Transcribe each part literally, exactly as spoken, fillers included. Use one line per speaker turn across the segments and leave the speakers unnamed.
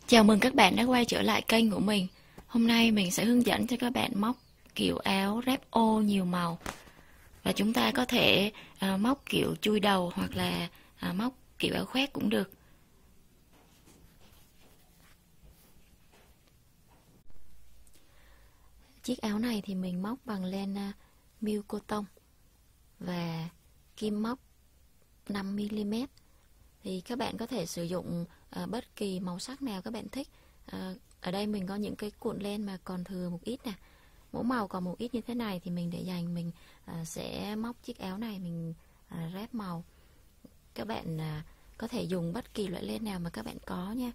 Chào mừng các bạn đã quay trở lại kênh của mình. Hôm nay mình sẽ hướng dẫn cho các bạn móc kiểu áo ráp ô nhiều màu. Và chúng ta có thể uh, móc kiểu chui đầu hoặc là uh, móc kiểu áo khoét cũng được. Chiếc áo này thì mình móc bằng len uh, miu cotton và kim móc năm mi li mét. Thì các bạn có thể sử dụng uh, bất kỳ màu sắc nào các bạn thích. Uh, ở đây mình có những cái cuộn len mà còn thừa một ít nè. Mỗi màu còn một ít như thế này thì mình để dành, mình uh, sẽ móc chiếc áo này mình uh, ráp màu. Các bạn uh, có thể dùng bất kỳ loại len nào mà các bạn có nha.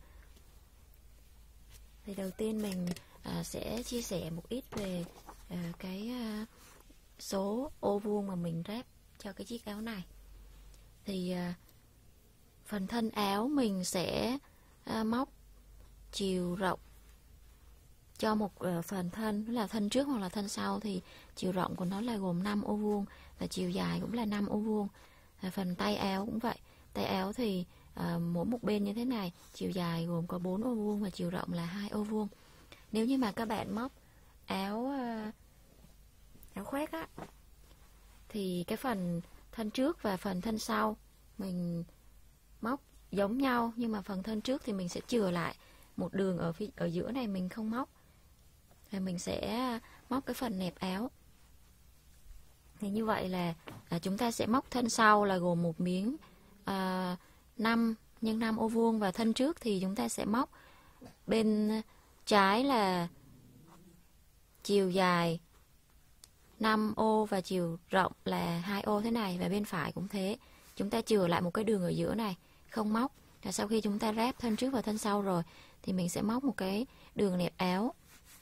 Thì đầu tiên mình uh, sẽ chia sẻ một ít về uh, cái uh, số ô vuông mà mình ráp cho cái chiếc áo này. Thì uh, phần thân áo mình sẽ uh, móc chiều rộng cho một uh, phần thân, là thân trước hoặc là thân sau, thì chiều rộng của nó là gồm năm ô vuông và chiều dài cũng là năm ô vuông. uh, Phần tay áo cũng vậy. Tay áo thì uh, mỗi một bên như thế này, chiều dài gồm có bốn ô vuông và chiều rộng là hai ô vuông. Nếu như mà các bạn móc áo uh, áo khoét á, thì cái phần thân trước và phần thân sau mình móc giống nhau, nhưng mà phần thân trước thì mình sẽ chừa lại một đường ở phía ở giữa này mình không móc, và mình sẽ móc cái phần nẹp áo. Thì như vậy là à, chúng ta sẽ móc thân sau là gồm một miếng à, năm nhân năm ô vuông, và thân trước thì chúng ta sẽ móc bên trái là chiều dài năm ô và chiều rộng là hai ô thế này, và bên phải cũng thế. Chúng ta chừa lại một cái đường ở giữa này không móc. Và sau khi chúng ta ráp thân trước và thân sau rồi thì mình sẽ móc một cái đường nẹp áo,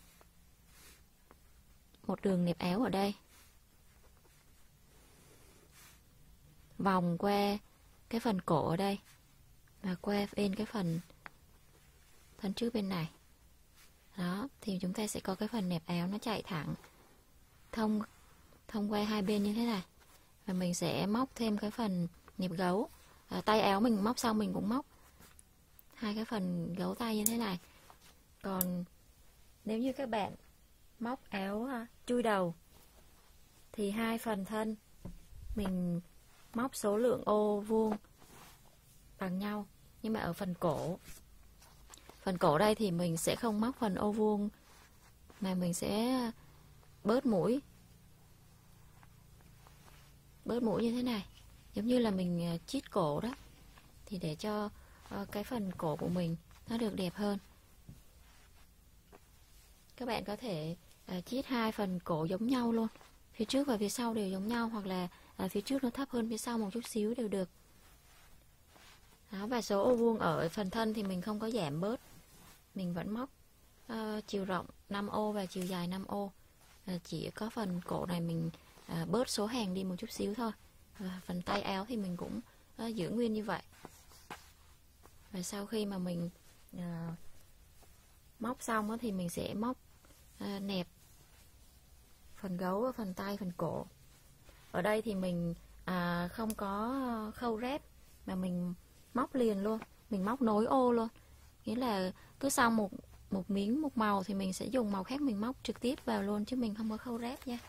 một đường nẹp áo ở đây, vòng qua cái phần cổ ở đây và qua bên cái phần thân trước bên này. Đó, thì chúng ta sẽ có cái phần nẹp áo nó chạy thẳng thông thông qua hai bên như thế này. Và mình sẽ móc thêm cái phần nẹp gấu. À, tay áo mình móc xong mình cũng móc hai cái phần gấu tay như thế này. Còn nếu như các bạn móc áo uh, chui đầu thì hai phần thân mình móc số lượng ô vuông bằng nhau, nhưng mà ở phần cổ phần cổ đây thì mình sẽ không móc phần ô vuông, mà mình sẽ bớt mũi bớt mũi như thế này, giống như là mình chít cổ đó, thì để cho uh, cái phần cổ của mình nó được đẹp hơn. Các bạn có thể uh, chít hai phần cổ giống nhau luôn, phía trước và phía sau đều giống nhau, hoặc là uh, phía trước nó thấp hơn phía sau một chút xíu đều được. Đó, và số ô vuông ở phần thân thì mình không có giảm bớt, mình vẫn móc uh, chiều rộng năm ô và chiều dài năm ô. uh, Chỉ có phần cổ này mình uh, bớt số hàng đi một chút xíu thôi. Và phần tay áo thì mình cũng uh, giữ nguyên như vậy. Và sau khi mà mình uh, móc xong đó, thì mình sẽ móc uh, nẹp phần gấu và phần tay, phần cổ. Ở đây thì mình uh, không có khâu ráp, mà mình móc liền luôn, mình móc nối ô luôn. Nghĩa là cứ xong một một miếng một màu thì mình sẽ dùng màu khác mình móc trực tiếp vào luôn, chứ mình không có khâu ráp nha.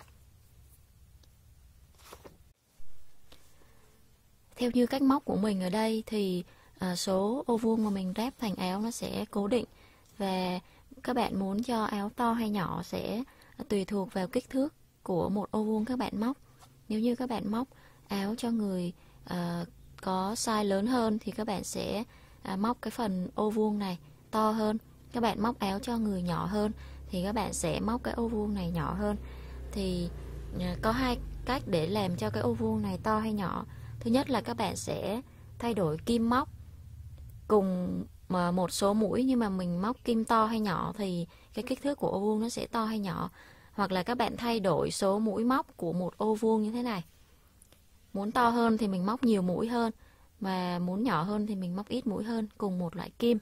Theo như cách móc của mình ở đây thì à, số ô vuông mà mình ráp thành áo nó sẽ cố định, và các bạn muốn cho áo to hay nhỏ sẽ tùy thuộc vào kích thước của một ô vuông các bạn móc. Nếu như các bạn móc áo cho người à, có size lớn hơn thì các bạn sẽ à, móc cái phần ô vuông này to hơn. Các bạn móc áo cho người nhỏ hơn thì các bạn sẽ móc cái ô vuông này nhỏ hơn. Thì à, có hai cách để làm cho cái ô vuông này to hay nhỏ. Thứ nhất là các bạn sẽ thay đổi kim móc cùng một số mũi, nhưng mà mình móc kim to hay nhỏ thì cái kích thước của ô vuông nó sẽ to hay nhỏ. Hoặc là các bạn thay đổi số mũi móc của một ô vuông như thế này. Muốn to hơn thì mình móc nhiều mũi hơn, và muốn nhỏ hơn thì mình móc ít mũi hơn cùng một loại kim.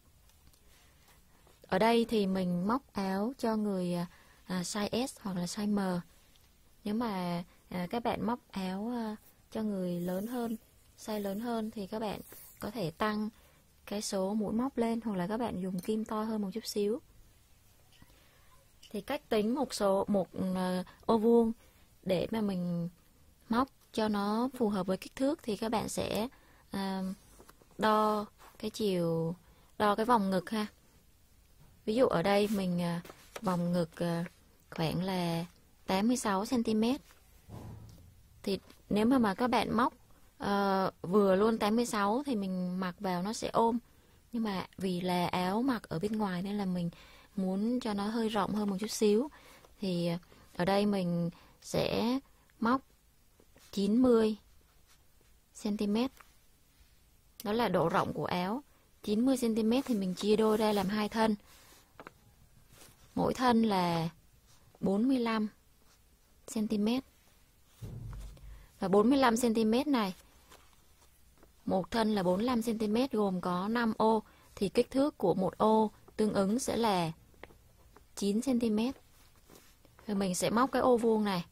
Ở đây thì mình móc áo cho người à, size S hoặc là size M. Nếu mà à, các bạn móc áo à, cho người lớn hơn, size lớn hơn thì các bạn có thể tăng cái số mũi móc lên, hoặc là các bạn dùng kim to hơn một chút xíu. Thì cách tính một số một uh, ô vuông để mà mình móc cho nó phù hợp với kích thước thì các bạn sẽ uh, đo cái chiều, đo cái vòng ngực ha. Ví dụ ở đây mình uh, vòng ngực uh, khoảng là tám mươi sáu xăng ti mét. Thì nếu mà mà các bạn móc uh, vừa luôn tám mươi sáu thì mình mặc vào nó sẽ ôm. Nhưng mà vì là áo mặc ở bên ngoài nên là mình muốn cho nó hơi rộng hơn một chút xíu. Thì ở đây mình sẽ móc chín mươi xăng ti mét. Đó là độ rộng của áo. chín mươi xăng ti mét thì mình chia đôi ra làm hai thân. Mỗi thân là bốn mươi lăm xăng ti mét. Và bốn mươi lăm xăng ti mét này, một thân là bốn mươi lăm xăng ti mét gồm có năm ô, thì kích thước của một ô tương ứng sẽ là chín xăng ti mét. Rồi mình sẽ móc cái ô vuông này,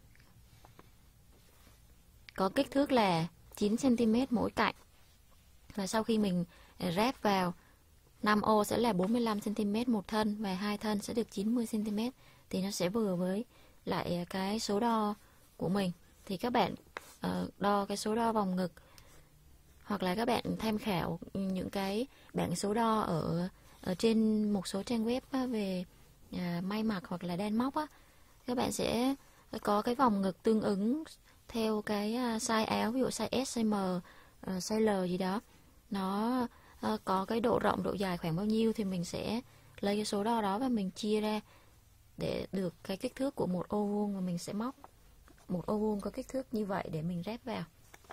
có kích thước là chín xăng ti mét mỗi cạnh. Và sau khi mình ráp vào, năm ô sẽ là bốn mươi lăm xăng ti mét một thân, và hai thân sẽ được chín mươi xăng ti mét. Thì nó sẽ vừa với lại cái số đo của mình. Thì các bạn uh, đo cái số đo vòng ngực, hoặc là các bạn tham khảo những cái bảng số đo ở, ở trên một số trang web á, về à, may mặc hoặc là đan móc á. Các bạn sẽ có cái vòng ngực tương ứng theo cái uh, size áo, ví dụ size S, size M, uh, size L gì đó. Nó uh, có cái độ rộng, độ dài khoảng bao nhiêu thì mình sẽ lấy cái số đo đó và mình chia ra để được cái kích thước của một ô vuông, và mình sẽ móc một ô vuông có kích thước như vậy để mình ráp vào.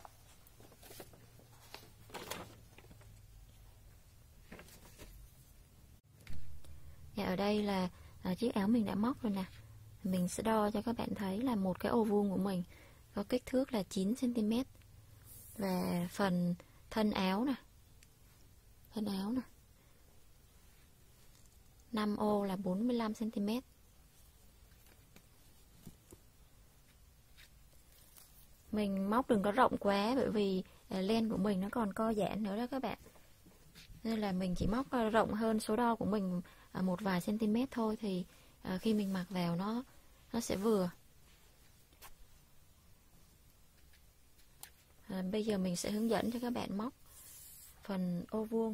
Và ở đây là à, chiếc áo mình đã móc rồi nè. Mình sẽ đo cho các bạn thấy là một cái ô vuông của mình có kích thước là chín xăng ti mét. Và phần thân áo nè, thân áo nè, năm ô là bốn mươi lăm xăng ti mét. Mình móc đừng có rộng quá, bởi vì len của mình nó còn co giãn nữa đó các bạn. Nên là mình chỉ móc rộng hơn số đo của mình một vài cm thôi, thì khi mình mặc vào nó nó sẽ vừa. À, bây giờ mình sẽ hướng dẫn cho các bạn móc phần ô vuông.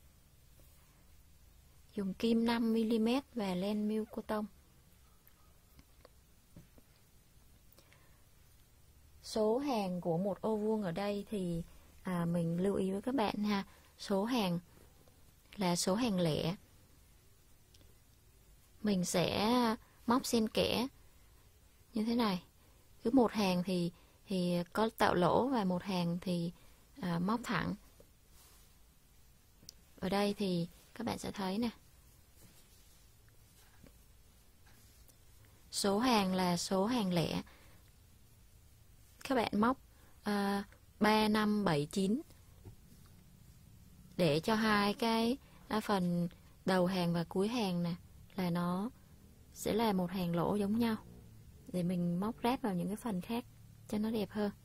Dùng kim năm mi li mét và len miêu cô tông. Số hàng của một ô vuông ở đây thì à, mình lưu ý với các bạn ha. Số hàng là số hàng lẻ. Mình sẽ móc xen kẽ như thế này. Cứ một hàng thì thì có tạo lỗ, và một hàng thì à, móc thẳng. Ở đây thì các bạn sẽ thấy nè. Số hàng là số hàng lẻ. Các bạn móc à, ba, năm, bảy, chín để cho hai cái à, phần đầu hàng và cuối hàng nè là nó sẽ là một hàng lỗ giống nhau, để mình móc ráp vào những cái phần khác cho nó đẹp hơn.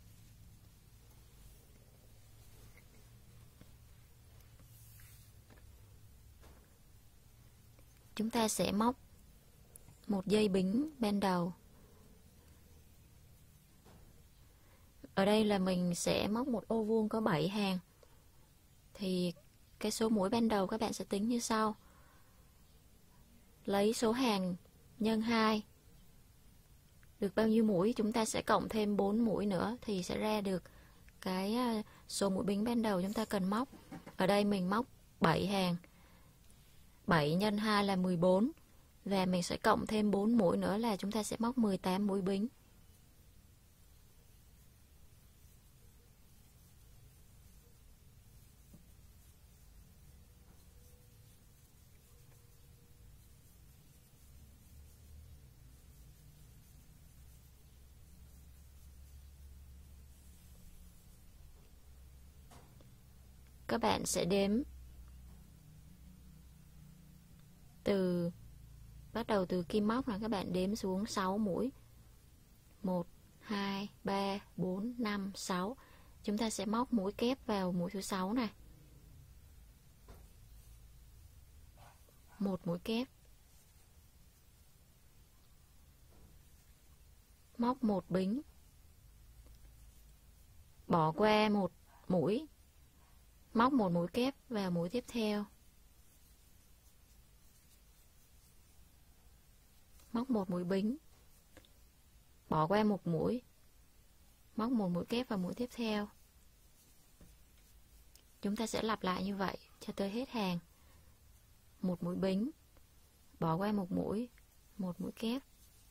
Chúng ta sẽ móc một dây bính ban đầu. Ở đây là mình sẽ móc một ô vuông có bảy hàng. Thì cái số mũi ban đầu các bạn sẽ tính như sau. Lấy số hàng nhân hai. Được bao nhiêu mũi chúng ta sẽ cộng thêm bốn mũi nữa thì sẽ ra được cái số mũi bính ban đầu chúng ta cần móc. Ở đây mình móc bảy hàng. bảy nhân hai là mười bốn. Và mình sẽ cộng thêm bốn mũi nữa là chúng ta sẽ móc mười tám mũi bính. Các bạn sẽ đếm từ bắt đầu từ kim móc là các bạn đếm xuống sáu mũi. một, hai, ba, bốn, năm, sáu. Chúng ta sẽ móc mũi kép vào mũi thứ sáu này. một mũi kép, móc một bính, bỏ qua một mũi, móc một mũi kép vào mũi tiếp theo, móc một mũi bính, bỏ qua một mũi, móc một mũi kép vào mũi tiếp theo. Chúng ta sẽ lặp lại như vậy cho tới hết hàng. Một mũi bính, bỏ qua một mũi, một mũi kép.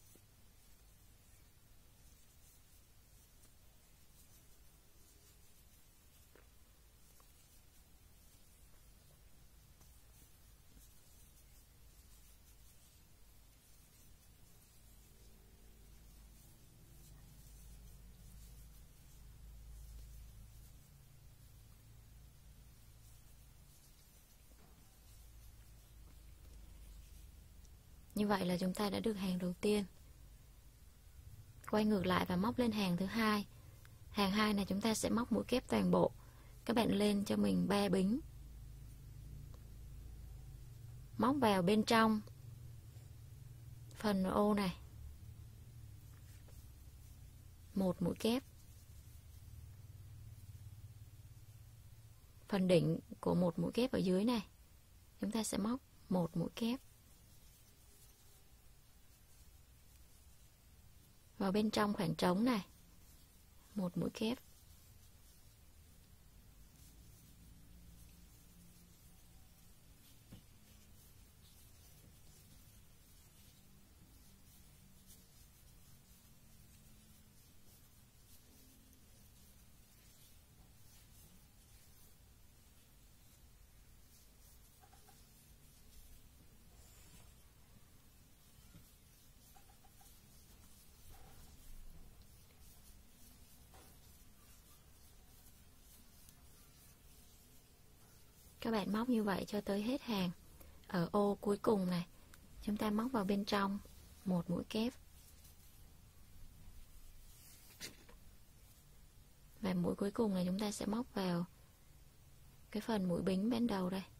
Như vậy là chúng ta đã được hàng đầu tiên. Quay ngược lại và móc lên hàng thứ hai. Hàng hai này chúng ta sẽ móc mũi kép toàn bộ. Các bạn lên cho mình ba bính. Móc vào bên trong phần ô này. Một mũi kép. Phần đỉnh của một mũi kép ở dưới này, chúng ta sẽ móc một mũi kép. Vào bên trong khoảng trống này, một mũi kép. Các bạn móc như vậy cho tới hết hàng. Ở ô cuối cùng này, chúng ta móc vào bên trong một mũi kép. Và mũi cuối cùng này chúng ta sẽ móc vào cái phần mũi bính bên đầu đây.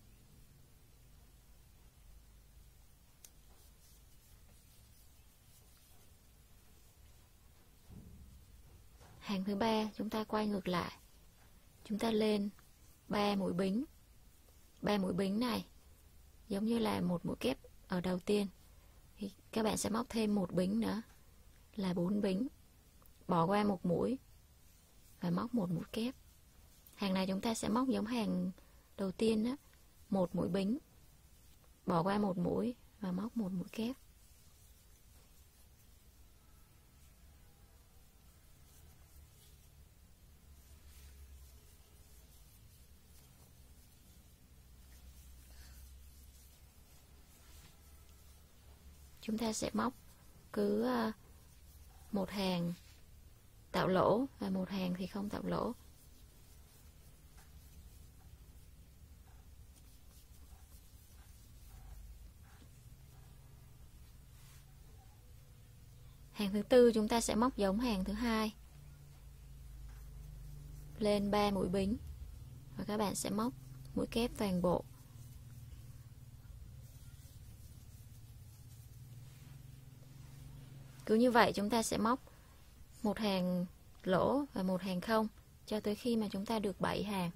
Hàng thứ ba chúng ta quay ngược lại. Chúng ta lên ba mũi bính. ba mũi bính này giống như là một mũi kép ở đầu tiên. Thì các bạn sẽ móc thêm một bính nữa là bốn bính. Bỏ qua một mũi và móc một mũi kép. Hàng này chúng ta sẽ móc giống hàng đầu tiên đó, một mũi bính, bỏ qua một mũi và móc một mũi kép. Chúng ta sẽ móc cứ một hàng tạo lỗ và một hàng thì không tạo lỗ. Hàng thứ tư chúng ta sẽ móc giống hàng thứ hai. Lên ba mũi bính và các bạn sẽ móc mũi kép toàn bộ. Cứ như vậy chúng ta sẽ móc một hàng lỗ và một hàng không cho tới khi mà chúng ta được bảy hàng.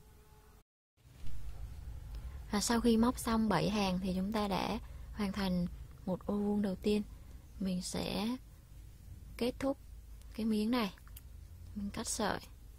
Và sau khi móc xong bảy hàng thì chúng ta đã hoàn thành một ô vuông đầu tiên. Mình sẽ kết thúc cái miếng này. Mình cắt sợi.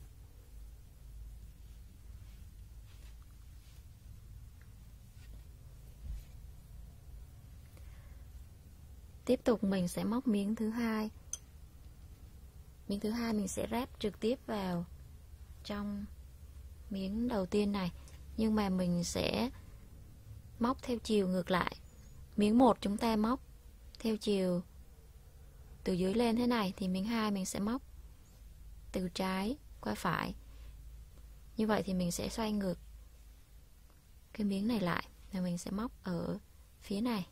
Tiếp tục mình sẽ móc miếng thứ hai. Miếng thứ hai mình sẽ ráp trực tiếp vào trong miếng đầu tiên này, nhưng mà mình sẽ móc theo chiều ngược lại. Miếng một chúng ta móc theo chiều từ dưới lên thế này, thì miếng hai mình sẽ móc từ trái qua phải. Như vậy thì mình sẽ xoay ngược cái miếng này lại và mình sẽ móc ở phía này.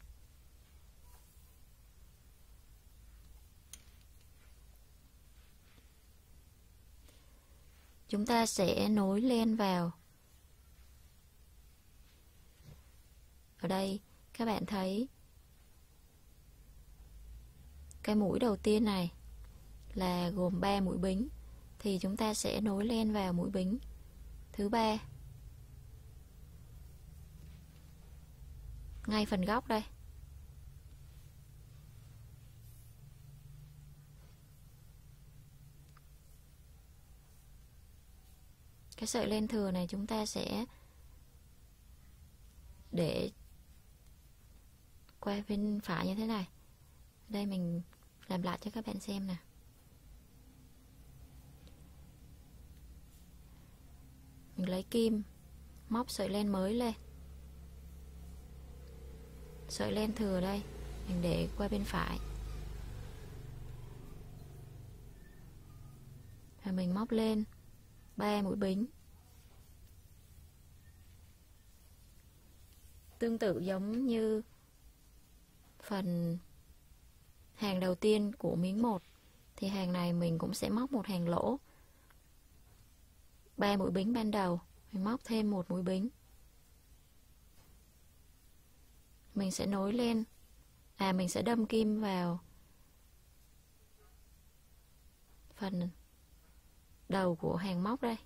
Chúng ta sẽ nối len vào. Ở đây các bạn thấy cái mũi đầu tiên này là gồm ba mũi bính, thì chúng ta sẽ nối len vào mũi bính thứ ba ngay phần góc đây. Cái sợi len thừa này chúng ta sẽ để qua bên phải như thế này. Đây mình làm lại cho các bạn xem nè. Mình lấy kim móc sợi len mới lên. Sợi len thừa đây mình để qua bên phải. Và mình móc lên ba mũi bính. Tương tự giống như phần hàng đầu tiên của miếng một, thì hàng này mình cũng sẽ móc một hàng lỗ, ba mũi bính ban đầu, mình móc thêm một mũi bính. Mình sẽ nối lên, à mình sẽ đâm kim vào phần đầu của hàng móc đây.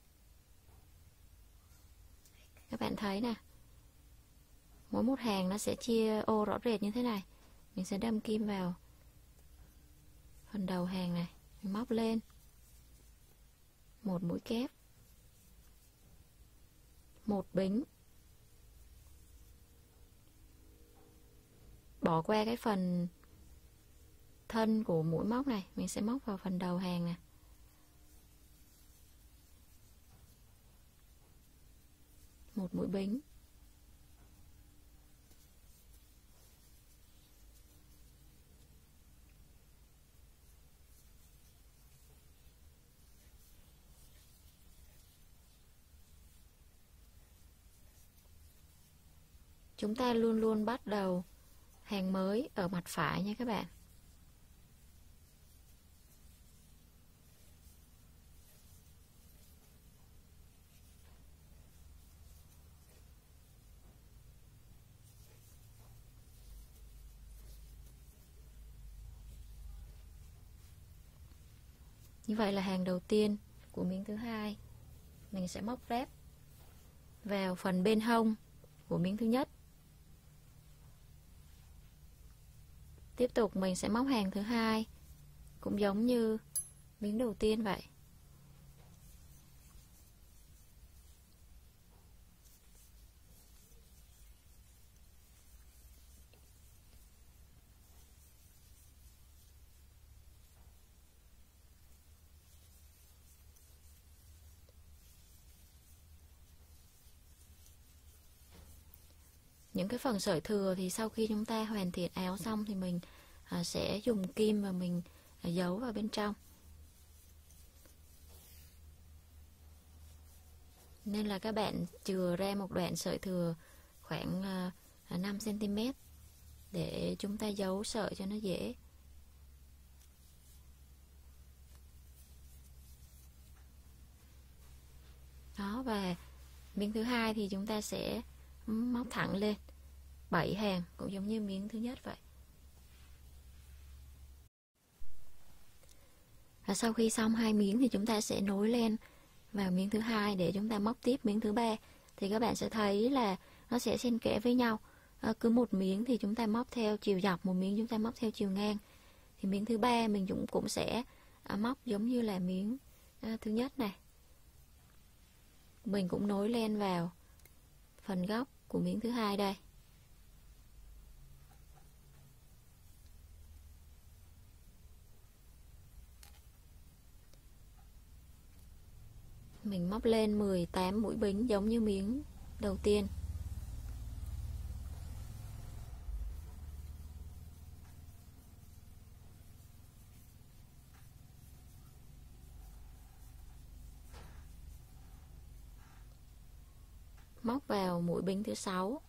Các bạn thấy nè, mỗi một hàng nó sẽ chia ô rõ rệt như thế này. Mình sẽ đâm kim vào phần đầu hàng này, mình móc lên một mũi kép, một bính, bỏ qua cái phần thân của mũi móc này, mình sẽ móc vào phần đầu hàng nè, một mũi bính, chúng ta luôn luôn bắt đầu hàng mới ở mặt phải nha các bạn. Như vậy là hàng đầu tiên của miếng thứ hai. Mình sẽ móc ráp vào phần bên hông của miếng thứ nhất. Tiếp tục mình sẽ móc hàng thứ hai, cũng giống như miếng đầu tiên vậy. Những cái phần sợi thừa thì sau khi chúng ta hoàn thiện áo xong thì mình à, sẽ dùng kim và mình à, giấu vào bên trong. Nên là các bạn chừa ra một đoạn sợi thừa khoảng à, năm xăng ti mét để chúng ta giấu sợi cho nó dễ. Đó, và miếng thứ hai thì chúng ta sẽ móc thẳng lên bảy hàng, cũng giống như miếng thứ nhất vậy. Và sau khi xong hai miếng thì chúng ta sẽ nối len vào miếng thứ hai để chúng ta móc tiếp miếng thứ ba. Thì các bạn sẽ thấy là nó sẽ xen kẽ với nhau. À, cứ một miếng thì chúng ta móc theo chiều dọc, một miếng chúng ta móc theo chiều ngang. Thì miếng thứ ba mình cũng cũng sẽ à, móc giống như là miếng à, thứ nhất này. Mình cũng nối len vào phần góc của miếng thứ hai đây. Mình móc lên mười tám mũi bính giống như miếng đầu tiên. Móc vào mũi bính thứ sáu,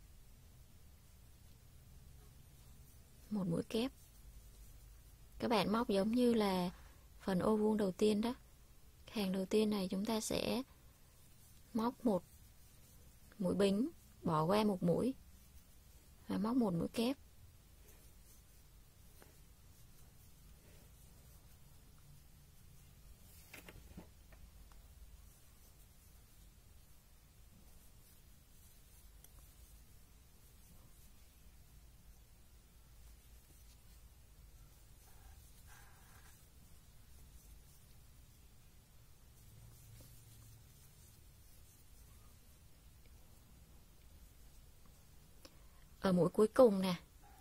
một mũi kép. Các bạn móc giống như là phần ô vuông đầu tiên đó. Hàng đầu tiên này chúng ta sẽ móc một mũi bính, bỏ qua một mũi, và móc một mũi kép. Ở mũi cuối cùng nè,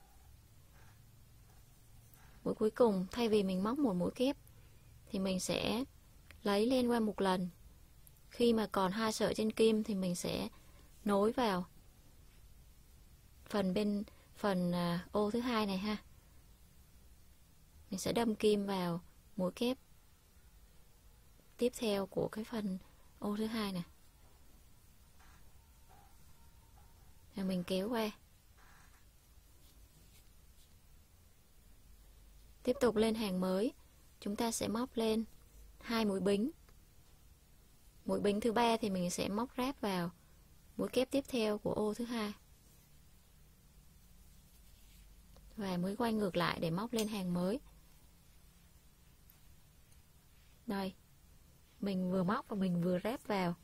mũi cuối cùng thay vì mình móc một mũi kép thì mình sẽ lấy lên qua một lần. Khi mà còn hai sợi trên kim thì mình sẽ nối vào phần bên phần à, ô thứ hai này ha. Mình sẽ đâm kim vào mũi kép tiếp theo của cái phần ô thứ hai này. Rồi mình kéo qua. Tiếp tục lên hàng mới, chúng ta sẽ móc lên hai mũi bính. Mũi bính thứ ba thì mình sẽ móc ráp vào mũi kép tiếp theo của ô thứ hai. Và mới quay ngược lại để móc lên hàng mới. Đây, mình vừa móc và mình vừa ráp vào.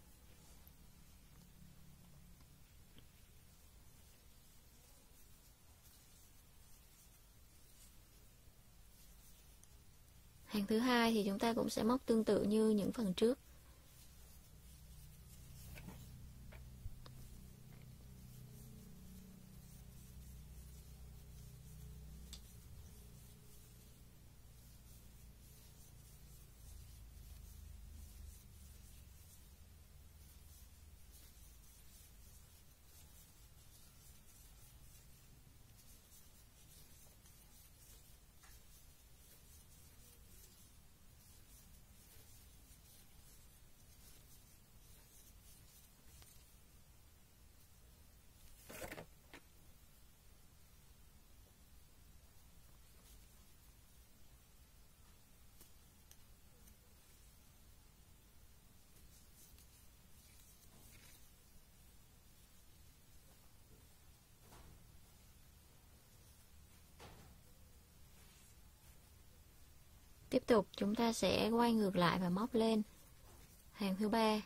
Hàng thứ hai thì chúng ta cũng sẽ móc tương tự như những phần trước. Tiếp tục chúng ta sẽ quay ngược lại và móc lên hàng thứ ba.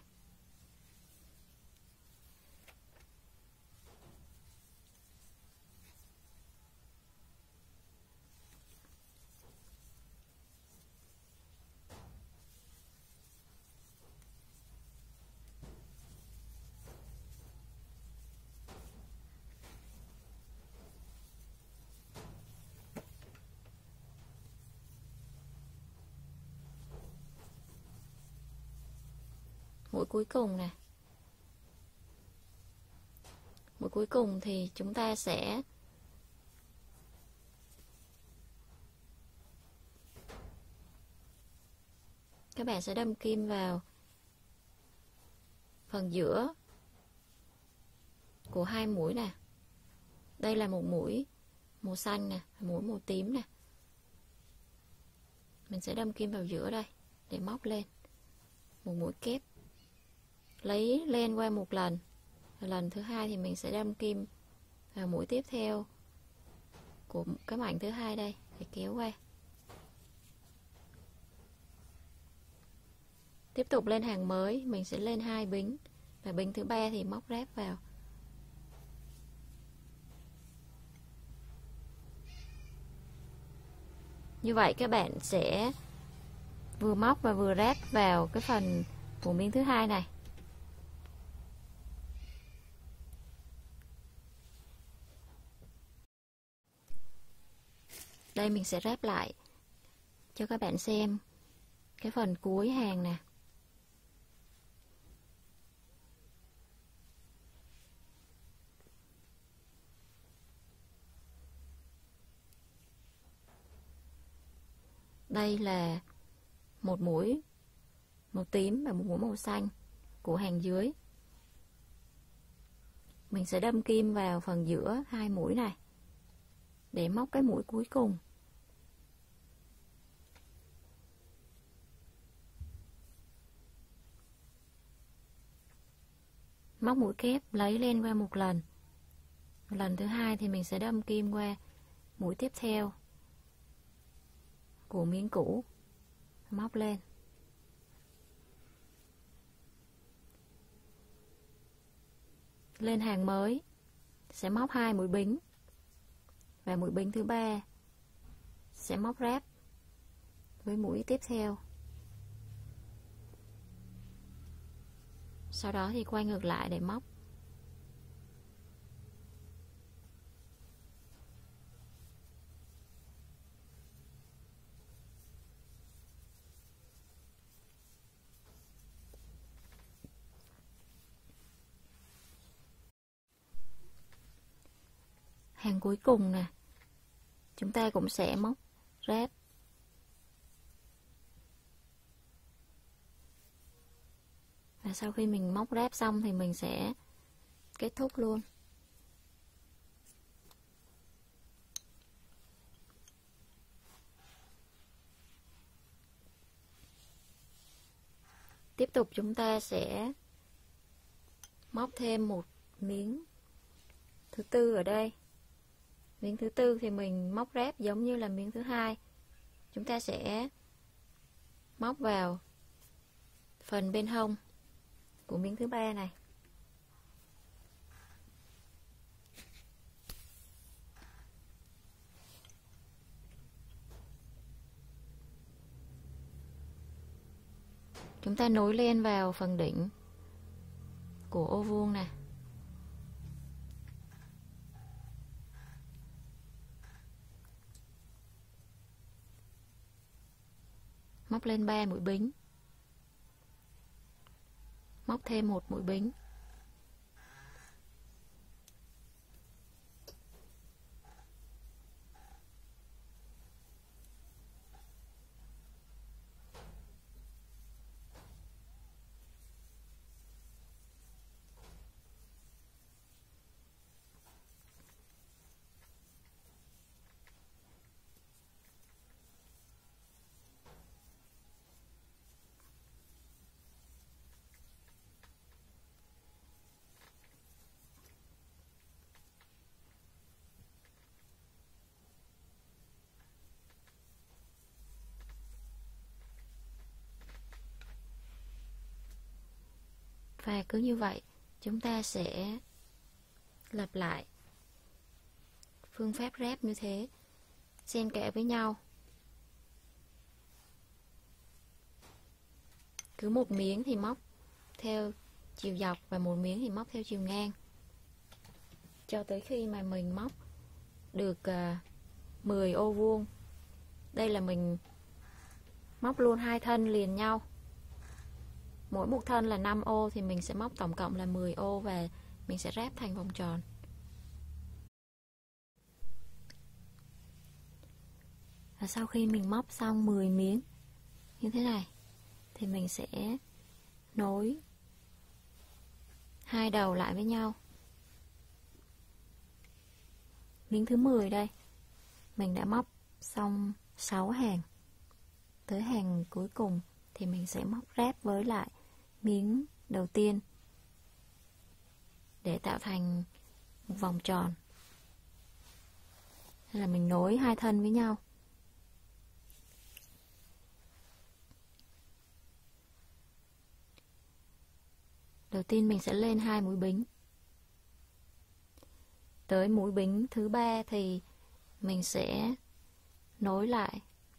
Mũi cuối cùng nè. Mũi cuối cùng thì chúng ta sẽ các bạn sẽ đâm kim vào phần giữa của hai mũi nè. Đây là một mũi màu xanh nè, mũi màu tím nè. Mình sẽ đâm kim vào giữa đây để móc lên một mũi kép. Lấy lên qua một lần. Lần thứ hai thì mình sẽ đâm kim vào mũi tiếp theo của cái mảnh thứ hai đây để kéo qua. Tiếp tục lên hàng mới, mình sẽ lên hai bính và bính thứ ba thì móc ráp vào. Như vậy các bạn sẽ vừa móc và vừa ráp vào cái phần của miếng thứ hai này. Đây mình sẽ ráp lại cho các bạn xem cái phần cuối hàng nè. Đây là một mũi màu tím và một mũi màu xanh của hàng dưới. Mình sẽ đâm kim vào phần giữa hai mũi này để móc cái mũi cuối cùng. Móc mũi kép lấy lên qua một lần. Lần thứ hai thì mình sẽ đâm kim qua mũi tiếp theo của miếng cũ, móc lên. Lên hàng mới sẽ móc hai mũi bính, và mũi bính thứ ba sẽ móc ráp với mũi tiếp theo. Sau đó thì quay ngược lại để móc. Hàng cuối cùng nè, chúng ta cũng sẽ móc ráp. Và sau khi mình móc ráp xong thì mình sẽ kết thúc luôn. Tiếp tục chúng ta sẽ móc thêm một miếng thứ tư ở đây. Miếng thứ tư thì mình móc ráp giống như là miếng thứ hai. Chúng ta sẽ móc vào phần bên hông của miếng thứ ba này. Chúng ta nối lên vào phần đỉnh của ô vuông này. Móc lên ba mũi bính. Móc thêm một mũi bính. Và cứ như vậy, chúng ta sẽ lặp lại phương pháp ráp như thế, xen kẽ với nhau. Cứ một miếng thì móc theo chiều dọc và một miếng thì móc theo chiều ngang, cho tới khi mà mình móc được uh, mười ô vuông. Đây là mình móc luôn hai thân liền nhau. Mỗi một thân là năm ô thì mình sẽ móc tổng cộng là mười ô và mình sẽ ráp thành vòng tròn. Và sau khi mình móc xong mười miếng như thế này thì mình sẽ nối hai đầu lại với nhau. Miếng thứ mười đây, mình đã móc xong sáu hàng. Tới hàng cuối cùng thì mình sẽ móc ráp với lại miếng đầu tiên để tạo thành một vòng tròn. Đây là mình nối hai thân với nhau. Đầu tiên mình sẽ lên hai mũi bính. Tới mũi bính thứ ba thì mình sẽ nối lại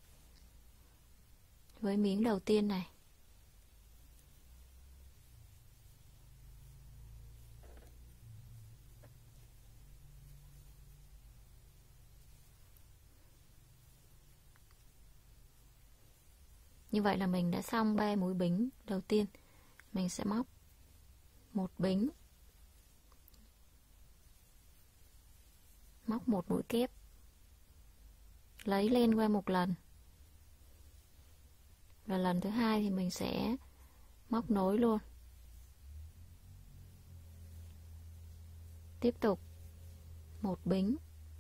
với miếng đầu tiên này. Như vậy là mình đã xong ba mũi bính đầu tiên. Mình sẽ móc một bính, móc một mũi kép, lấy lên qua một lần, và lần thứ hai thì mình sẽ móc nối luôn. Tiếp tục một bính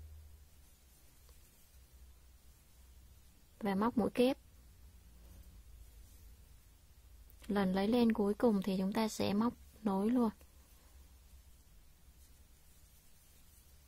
và móc mũi kép. Lần lấy lên cuối cùng thì chúng ta sẽ móc nối luôn.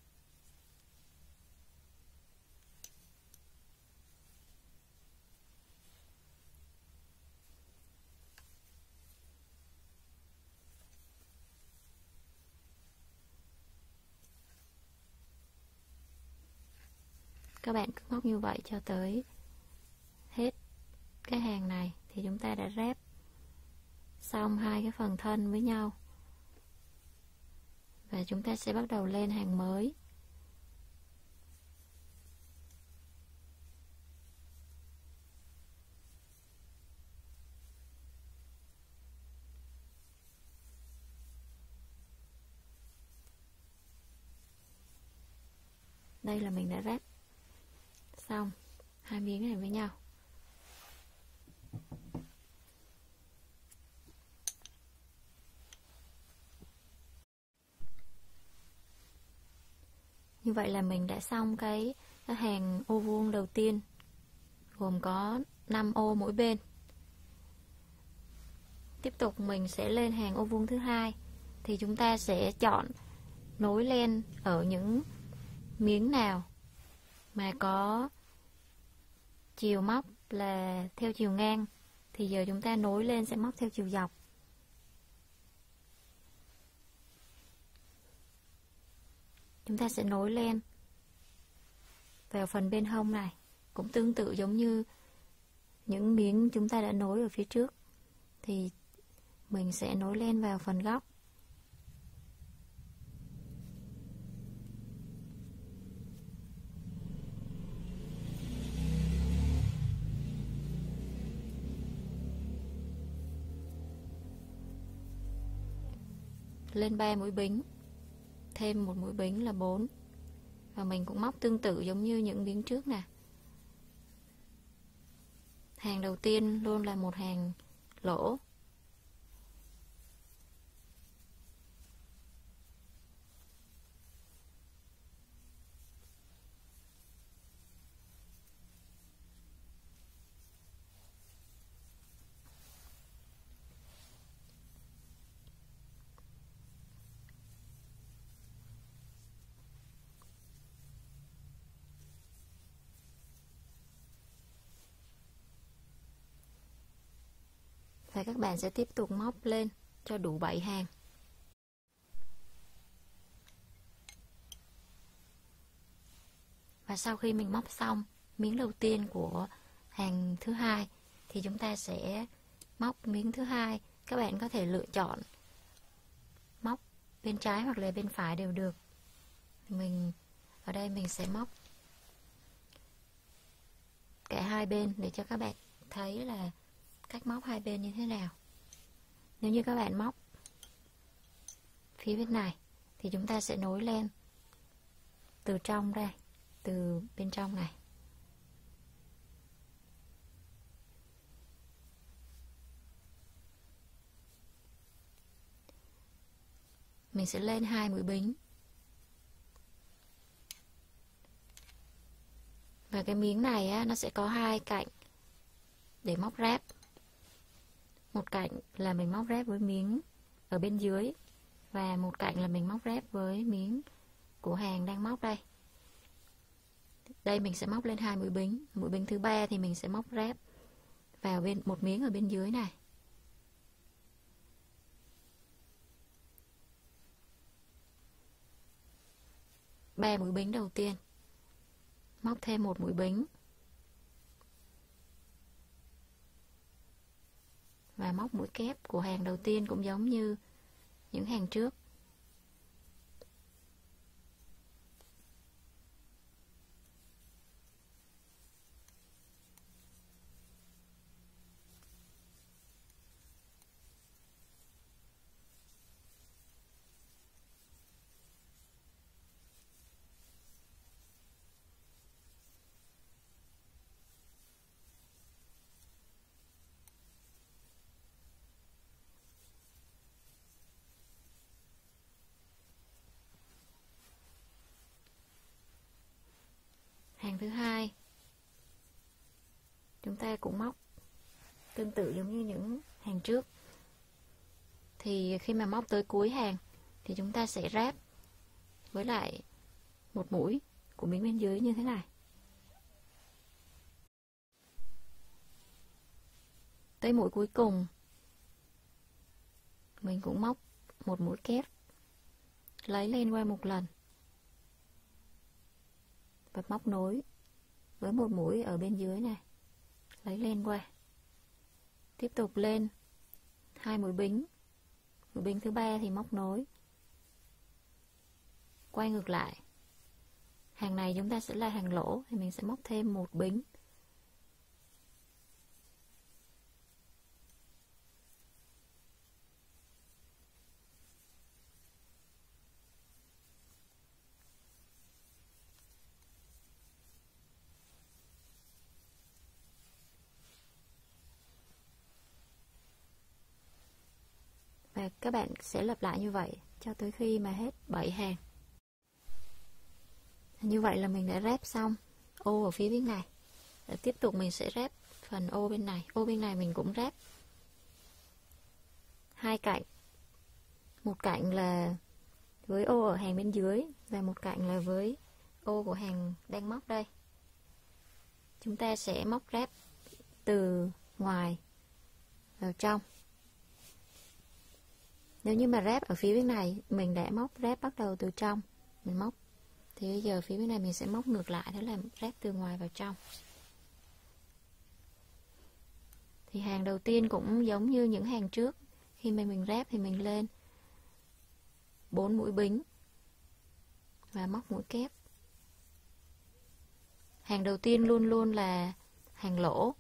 Các bạn cứ móc như vậy cho tới hết cái hàng này thì chúng ta đã ráp xong hai cái phần thân với nhau. Và chúng ta sẽ bắt đầu lên hàng mới. Đây là mình đã ráp xong hai miếng này với nhau. Như vậy là mình đã xong cái, cái hàng ô vuông đầu tiên, gồm có năm ô mỗi bên. Tiếp tục mình sẽ lên hàng ô vuông thứ hai, thì chúng ta sẽ chọn nối len ở những miếng nào mà có chiều móc là theo chiều ngang, thì giờ chúng ta nối lên sẽ móc theo chiều dọc. Chúng ta sẽ nối len vào phần bên hông này, cũng tương tự giống như những miếng chúng ta đã nối ở phía trước, thì mình sẽ nối len vào phần góc. Lên ba mũi bính, thêm một mũi bính là bốn. Và mình cũng móc tương tự giống như những miếng trước nè. Hàng đầu tiên luôn là một hàng lỗ. Và các bạn sẽ tiếp tục móc lên cho đủ bảy hàng. Và sau khi mình móc xong miếng đầu tiên của hàng thứ hai thì chúng ta sẽ móc miếng thứ hai. Các bạn có thể lựa chọn móc bên trái hoặc là bên phải đều được. Mình ở đây mình sẽ móc cả hai bên để cho các bạn thấy là cách móc hai bên như thế nào. Nếu như các bạn móc phía bên này thì chúng ta sẽ nối len từ trong đây, từ bên trong này. Mình sẽ lên hai mũi bính. Và cái miếng này á, nó sẽ có hai cạnh để móc ráp. Một cạnh là mình móc ráp với miếng ở bên dưới, và một cạnh là mình móc ráp với miếng của hàng đang móc đây. Đây mình sẽ móc lên hai mũi bính. Mũi bính thứ ba thì mình sẽ móc ráp vào bên một miếng ở bên dưới này. Ba mũi bính đầu tiên, móc thêm một mũi bính và móc mũi kép của hàng đầu tiên cũng giống như những hàng trước. Hàng thứ hai chúng ta cũng móc tương tự giống như những hàng trước. Thì khi mà móc tới cuối hàng thì chúng ta sẽ ráp với lại một mũi của miếng bên dưới như thế này. Tới mũi cuối cùng mình cũng móc một mũi kép, lấy lên qua một lần và móc nối với một mũi ở bên dưới này, lấy lên qua. Tiếp tục lên hai mũi bính, mũi bính thứ ba thì móc nối, quay ngược lại. Hàng này chúng ta sẽ là hàng lỗ thì mình sẽ móc thêm một bính. Và các bạn sẽ lặp lại như vậy cho tới khi mà hết bảy hàng. Như vậy là mình đã ráp xong ô ở phía bên này. Và tiếp tục mình sẽ ráp phần ô bên này. Ô bên này mình cũng ráp hai cạnh. Một cạnh là với ô ở hàng bên dưới và một cạnh là với ô của hàng đang móc đây. Chúng ta sẽ móc ráp từ ngoài vào trong. Nếu như mà ráp ở phía bên này mình đã móc ráp bắt đầu từ trong, mình móc, thì bây giờ phía bên này mình sẽ móc ngược lại, đó là ráp từ ngoài vào trong. Thì hàng đầu tiên cũng giống như những hàng trước, khi mà mình ráp thì mình lên bốn mũi bính và móc mũi kép. Hàng đầu tiên luôn luôn là hàng lỗ.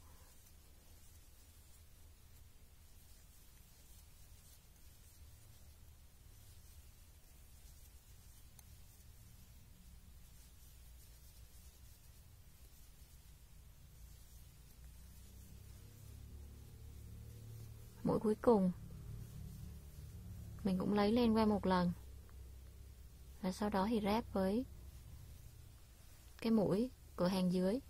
Mũi cuối cùng mình cũng lấy lên qua một lần, và sau đó thì ráp với cái mũi của hàng dưới.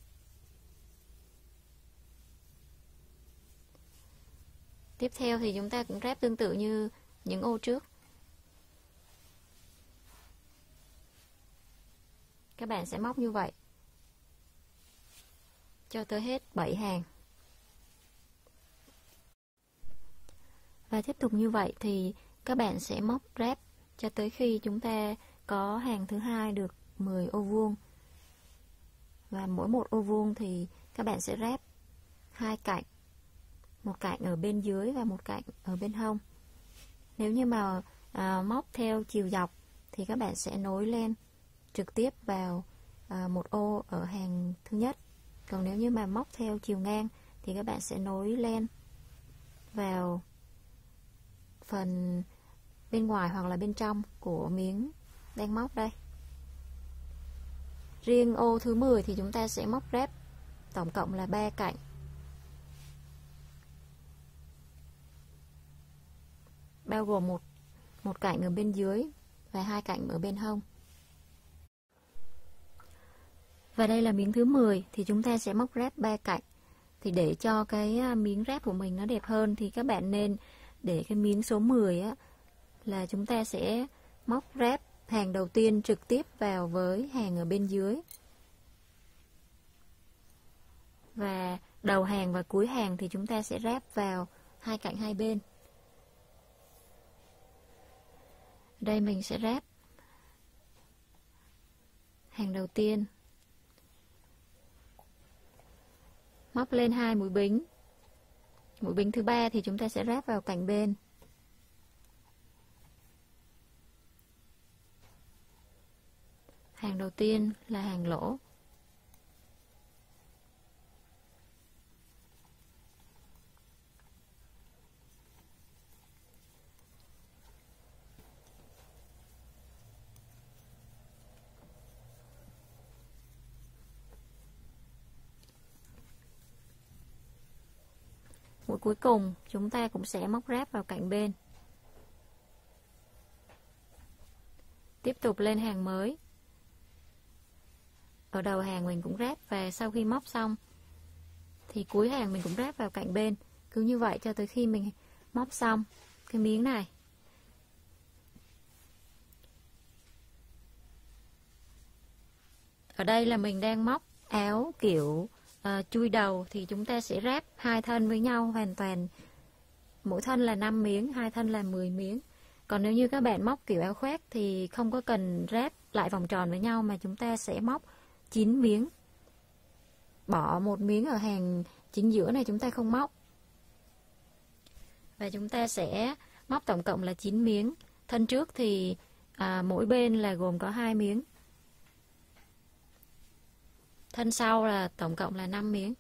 Tiếp theo thì chúng ta cũng ráp tương tự như những ô trước. Các bạn sẽ móc như vậy cho tới hết bảy hàng. Và tiếp tục như vậy thì các bạn sẽ móc ráp cho tới khi chúng ta có hàng thứ hai được mười ô vuông. Và mỗi một ô vuông thì các bạn sẽ ráp hai cạnh, một cạnh ở bên dưới và một cạnh ở bên hông. Nếu như mà à, móc theo chiều dọc thì các bạn sẽ nối lên trực tiếp vào à, một ô ở hàng thứ nhất. Còn nếu như mà móc theo chiều ngang thì các bạn sẽ nối lên vào phần bên ngoài hoặc là bên trong của miếng đang móc đây. Riêng ô thứ mười thì chúng ta sẽ móc ráp tổng cộng là ba cạnh. Bao gồm một một cạnh ở bên dưới và hai cạnh ở bên hông. Và đây là miếng thứ mười thì chúng ta sẽ móc ráp ba cạnh. Thì để cho cái miếng ráp của mình nó đẹp hơn thì các bạn nên để cái miếng số mười á, là chúng ta sẽ móc ráp hàng đầu tiên trực tiếp vào với hàng ở bên dưới. Và đầu hàng và cuối hàng thì chúng ta sẽ ráp vào hai cạnh hai bên. Đây mình sẽ ráp hàng đầu tiên, móc lên hai mũi bính. Mũi bính thứ ba thì chúng ta sẽ ráp vào cạnh bên. Hàng đầu tiên là hàng lỗ. Mũi cuối cùng chúng ta cũng sẽ móc ráp vào cạnh bên. Tiếp tục lên hàng mới. Ở đầu hàng mình cũng ráp, và sau khi móc xong thì cuối hàng mình cũng ráp vào cạnh bên. Cứ như vậy cho tới khi mình móc xong cái miếng này. Ở đây là mình đang móc áo kiểu uh, chui đầu, thì chúng ta sẽ ráp hai thân với nhau hoàn toàn. Mỗi thân là năm miếng, hai thân là mười miếng. Còn nếu như các bạn móc kiểu áo khoác thì không có cần ráp lại vòng tròn với nhau, mà chúng ta sẽ móc chín miếng bỏ một miếng ở hàng chính giữa này chúng ta không móc. Và chúng ta sẽ móc tổng cộng là chín miếng. Thân trước thì à, mỗi bên là gồm có hai miếng. Thân sau là tổng cộng là năm miếng.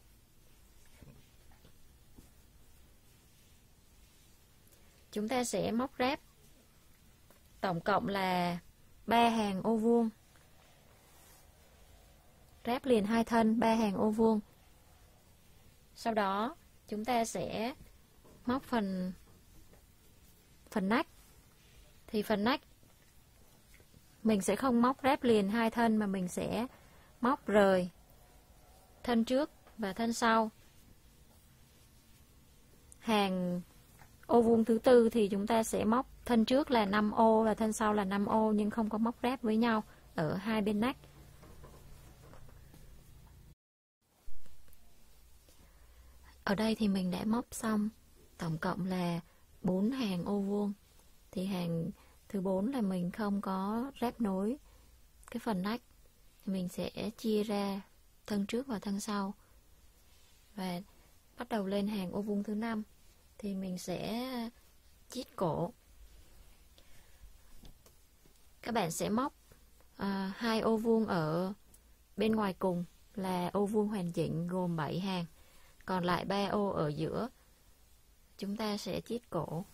Chúng ta sẽ móc ráp tổng cộng là ba hàng ô vuông. Ráp liền hai thân, ba hàng ô vuông. Sau đó chúng ta sẽ móc phần phần nách. Thì phần nách mình sẽ không móc ráp liền hai thân mà mình sẽ móc rời thân trước và thân sau. Hàng ô vuông thứ tư thì chúng ta sẽ móc thân trước là năm ô và thân sau là năm ô, nhưng không có móc ráp với nhau ở hai bên nách. Ở đây thì mình đã móc xong tổng cộng là bốn hàng ô vuông. Thì hàng thứ bốn là mình không có ráp nối cái phần nách. Mình sẽ chia ra thân trước và thân sau. Và bắt đầu lên hàng ô vuông thứ năm thì mình sẽ chít cổ. Các bạn sẽ móc à, hai ô vuông ở bên ngoài cùng là ô vuông hoàn chỉnh gồm bảy hàng. Còn lại ba ô ở giữa chúng ta sẽ chít cổ.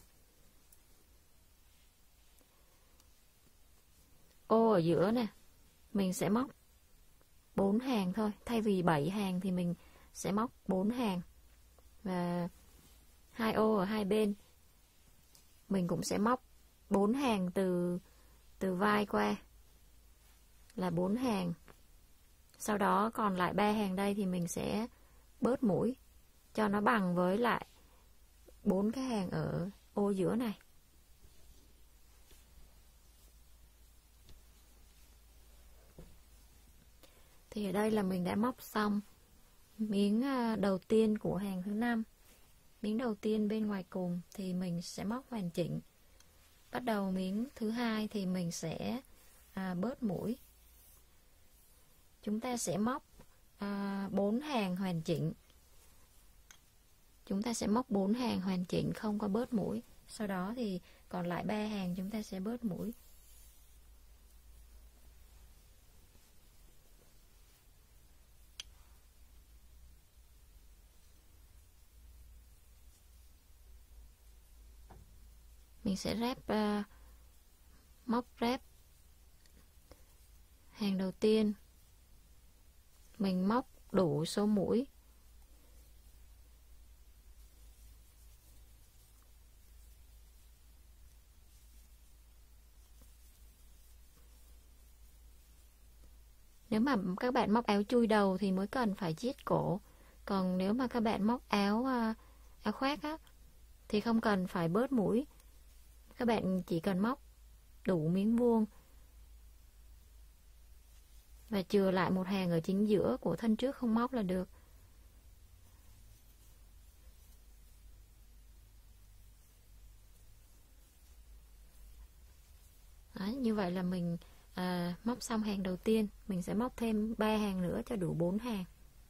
Ô ở giữa nè, mình sẽ móc bốn hàng thôi. Thay vì bảy hàng thì mình sẽ móc bốn hàng. Và hai ô ở hai bên mình cũng sẽ móc bốn hàng từ từ vai qua là bốn hàng. Sau đó còn lại ba hàng đây thì mình sẽ bớt mũi cho nó bằng với lại bốn cái hàng ở ô giữa này. Thì ở đây là mình đã móc xong miếng đầu tiên của hàng thứ năm. Miếng đầu tiên bên ngoài cùng thì mình sẽ móc hoàn chỉnh. Bắt đầu miếng thứ hai thì mình sẽ à, bớt mũi. Chúng ta sẽ móc à, bốn hàng hoàn chỉnh. Chúng ta sẽ móc bốn hàng hoàn chỉnh không có bớt mũi. Sau đó thì còn lại ba hàng chúng ta sẽ bớt mũi. Mình sẽ ráp uh, móc ráp hàng đầu tiên. Mình móc đủ số mũi. Nếu mà các bạn móc áo chui đầu thì mới cần phải chít cổ. Còn nếu mà các bạn móc áo uh, áo khoác á, thì không cần phải bớt mũi. Các bạn chỉ cần móc đủ miếng vuông và chừa lại một hàng ở chính giữa của thân trước không móc là được. Đó, như vậy là mình à, móc xong hàng đầu tiên. Mình sẽ móc thêm ba hàng nữa cho đủ bốn hàng.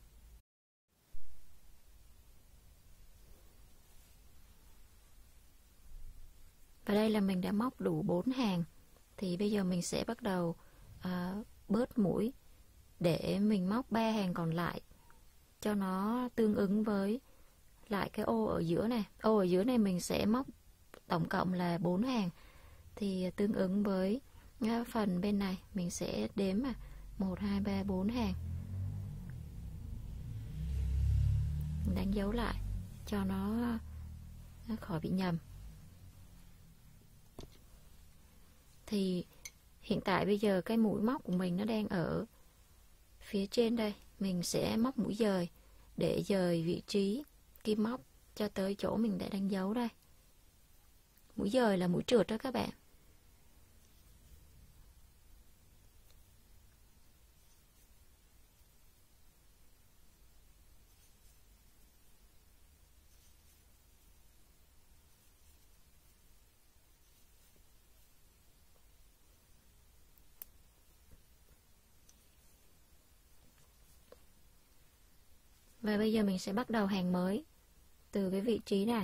Và đây là mình đã móc đủ bốn hàng. Thì bây giờ mình sẽ bắt đầu à, bớt mũi để mình móc ba hàng còn lại cho nó tương ứng với lại cái ô ở giữa này. Ô ở giữa này mình sẽ móc tổng cộng là bốn hàng. Thì tương ứng với phần bên này mình sẽ đếm mà một, hai, ba, bốn hàng. Mình đánh dấu lại cho nó, nó khỏi bị nhầm. Thì hiện tại bây giờ cái mũi móc của mình nó đang ở phía trên đây. Mình sẽ móc mũi dời để dời vị trí kim móc cho tới chỗ mình đã đánh dấu đây. Mũi dời là mũi trượt đó các bạn. Và bây giờ mình sẽ bắt đầu hàng mới từ cái vị trí này.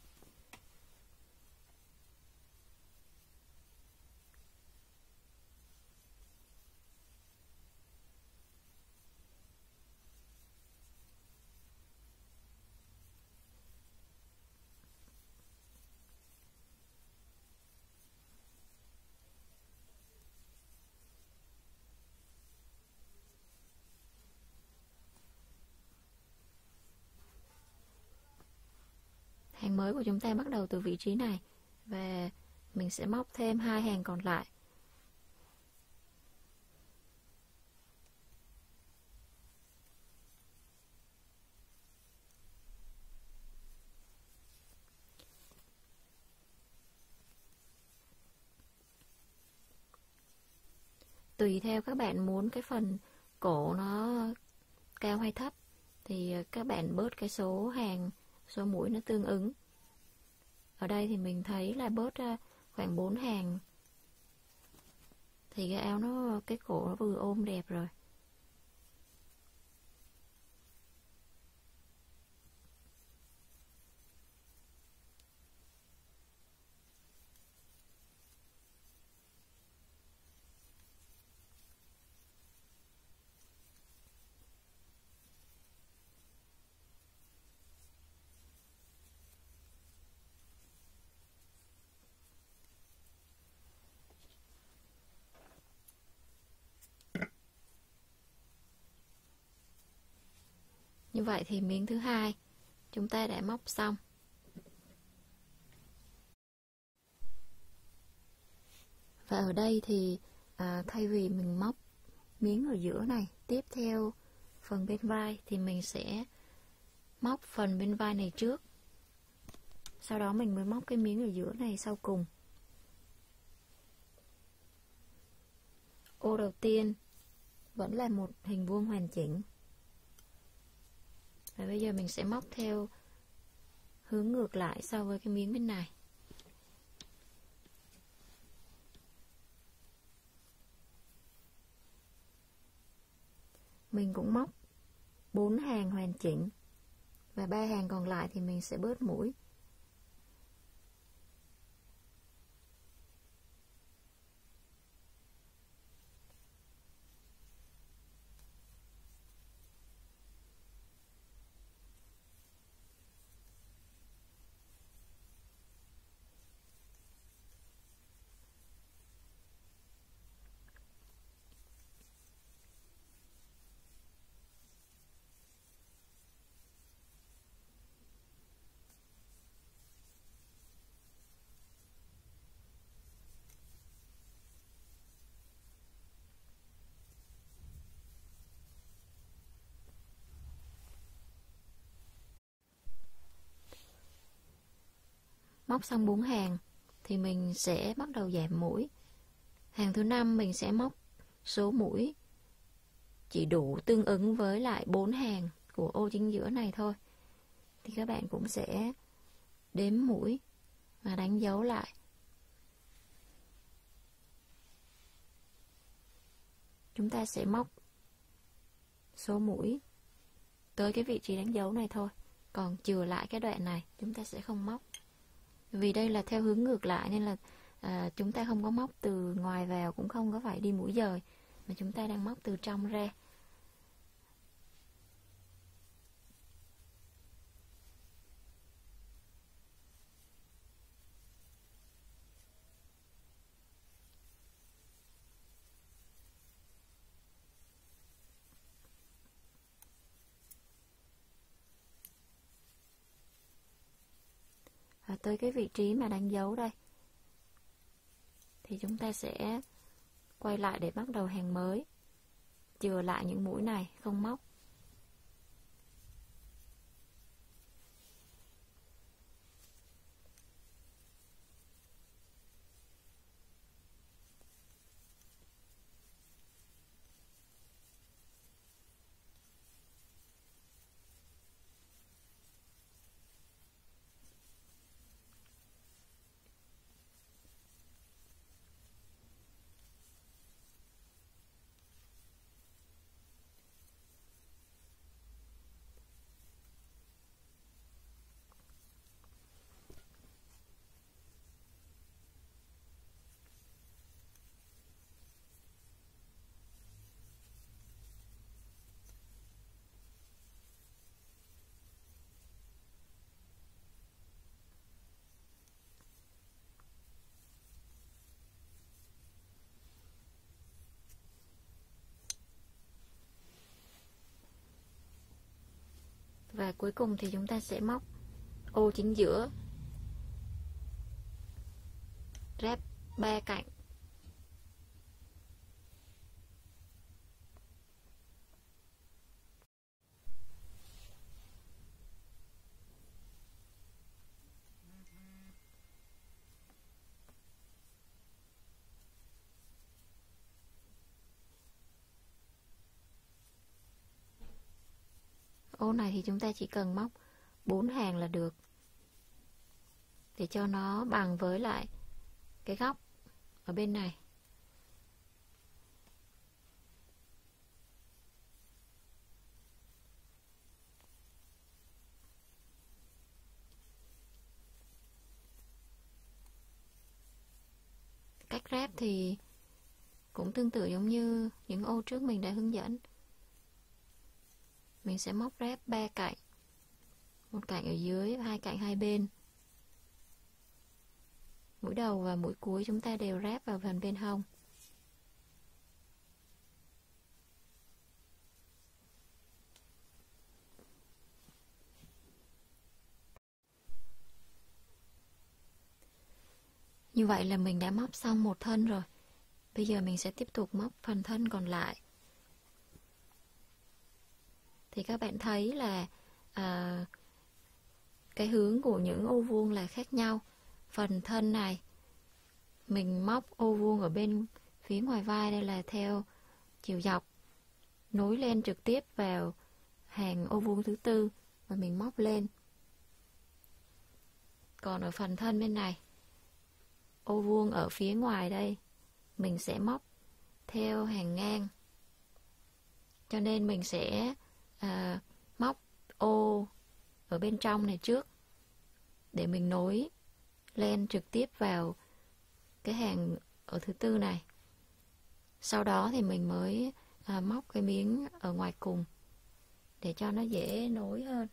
Hàng mới của chúng ta bắt đầu từ vị trí này và mình sẽ móc thêm hai hàng còn lại. Tùy theo các bạn muốn cái phần cổ nó cao hay thấp thì các bạn bớt cái số hàng, số mũi nó tương ứng. Ở đây thì mình thấy là bớt khoảng bốn hàng thì cái áo nó, cái cổ nó vừa ôm đẹp rồi. Như vậy thì miếng thứ hai chúng ta đã móc xong. Và ở đây thì à, thay vì mình móc miếng ở giữa này, tiếp theo phần bên vai thì mình sẽ móc phần bên vai này trước. Sau đó mình mới móc cái miếng ở giữa này sau cùng. Ô đầu tiên vẫn là một hình vuông hoàn chỉnh. Và bây giờ mình sẽ móc theo hướng ngược lại so với cái miếng bên này. Mình cũng móc bốn hàng hoàn chỉnh và ba hàng còn lại thì mình sẽ bớt mũi. Móc xong bốn hàng thì mình sẽ bắt đầu giảm mũi. Hàng thứ năm mình sẽ móc số mũi chỉ đủ tương ứng với lại bốn hàng của ô chính giữa này thôi. Thì các bạn cũng sẽ đếm mũi và đánh dấu lại. Chúng ta sẽ móc số mũi tới cái vị trí đánh dấu này thôi. Còn chừa lại cái đoạn này chúng ta sẽ không móc. Vì đây là theo hướng ngược lại nên là à, chúng ta không có móc từ ngoài vào, cũng không có phải đi mũi dời, mà chúng ta đang móc từ trong ra. Và tới cái vị trí mà đánh dấu đây thì chúng ta sẽ quay lại để bắt đầu hàng mới, chừa lại những mũi này không móc. Và cuối cùng thì chúng ta sẽ móc ô chính giữa, ráp ba cạnh. Ô này thì chúng ta chỉ cần móc bốn hàng là được, để cho nó bằng với lại cái góc ở bên này. Cách ráp thì cũng tương tự giống như những ô trước mình đã hướng dẫn. Mình sẽ móc ráp ba cạnh, một cạnh ở dưới và hai cạnh hai bên. Mũi đầu và mũi cuối chúng ta đều ráp vào phần bên hông. Như vậy là mình đã móc xong một thân rồi. Bây giờ mình sẽ tiếp tục móc phần thân còn lại. Thì các bạn thấy là à, cái hướng của những ô vuông là khác nhau. Phần thân này mình móc ô vuông ở bên phía ngoài vai, đây là theo chiều dọc, nối lên trực tiếp vào hàng ô vuông thứ tư và mình móc lên. Còn ở phần thân bên này, ô vuông ở phía ngoài đây, mình sẽ móc theo hàng ngang. Cho nên mình sẽ à, móc ô ở bên trong này trước, để mình nối lên trực tiếp vào cái hàng ở thứ tư này. Sau đó thì mình mới à, móc cái miếng ở ngoài cùng để cho nó dễ nối hơn.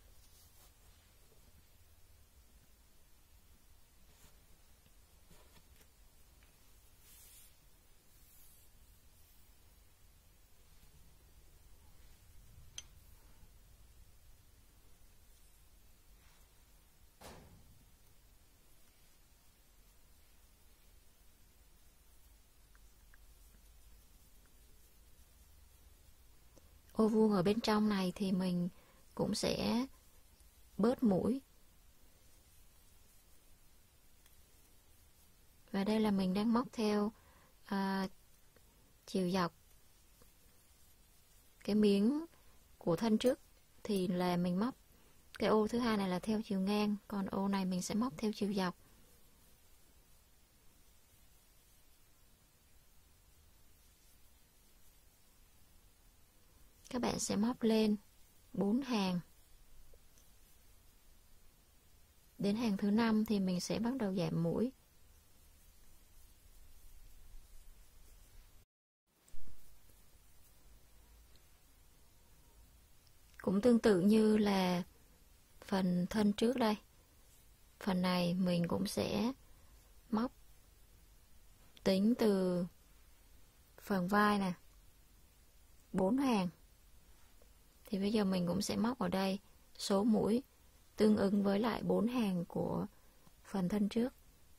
Ô vuông ở bên trong này thì mình cũng sẽ bớt mũi. Và đây là mình đang móc theo à, chiều dọc. Cái miếng của thân trước thì là mình móc cái ô thứ hai này là theo chiều ngang, còn ô này mình sẽ móc theo chiều dọc. Các bạn sẽ móc lên bốn hàng. Đến hàng thứ năm thì mình sẽ bắt đầu giảm mũi. Cũng tương tự như là phần thân trước đây. Phần này mình cũng sẽ móc tính từ phần vai nè, bốn hàng. Thì bây giờ mình cũng sẽ móc ở đây số mũi tương ứng với lại bốn hàng của phần thân trước.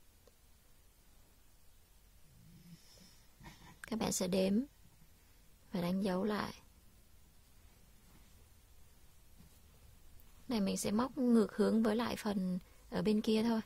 Các bạn sẽ đếm và đánh dấu lại. Này mình sẽ móc ngược hướng với lại phần ở bên kia thôi.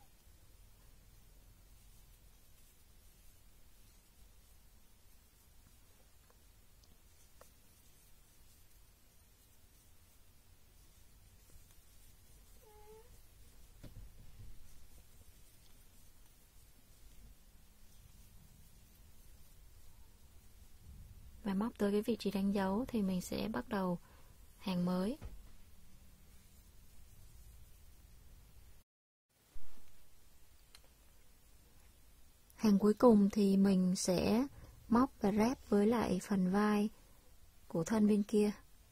Và móc tới cái vị trí đánh dấu thì mình sẽ bắt đầu hàng mới. Hàng cuối cùng thì mình sẽ móc và ráp với lại phần vai của thân bên kia.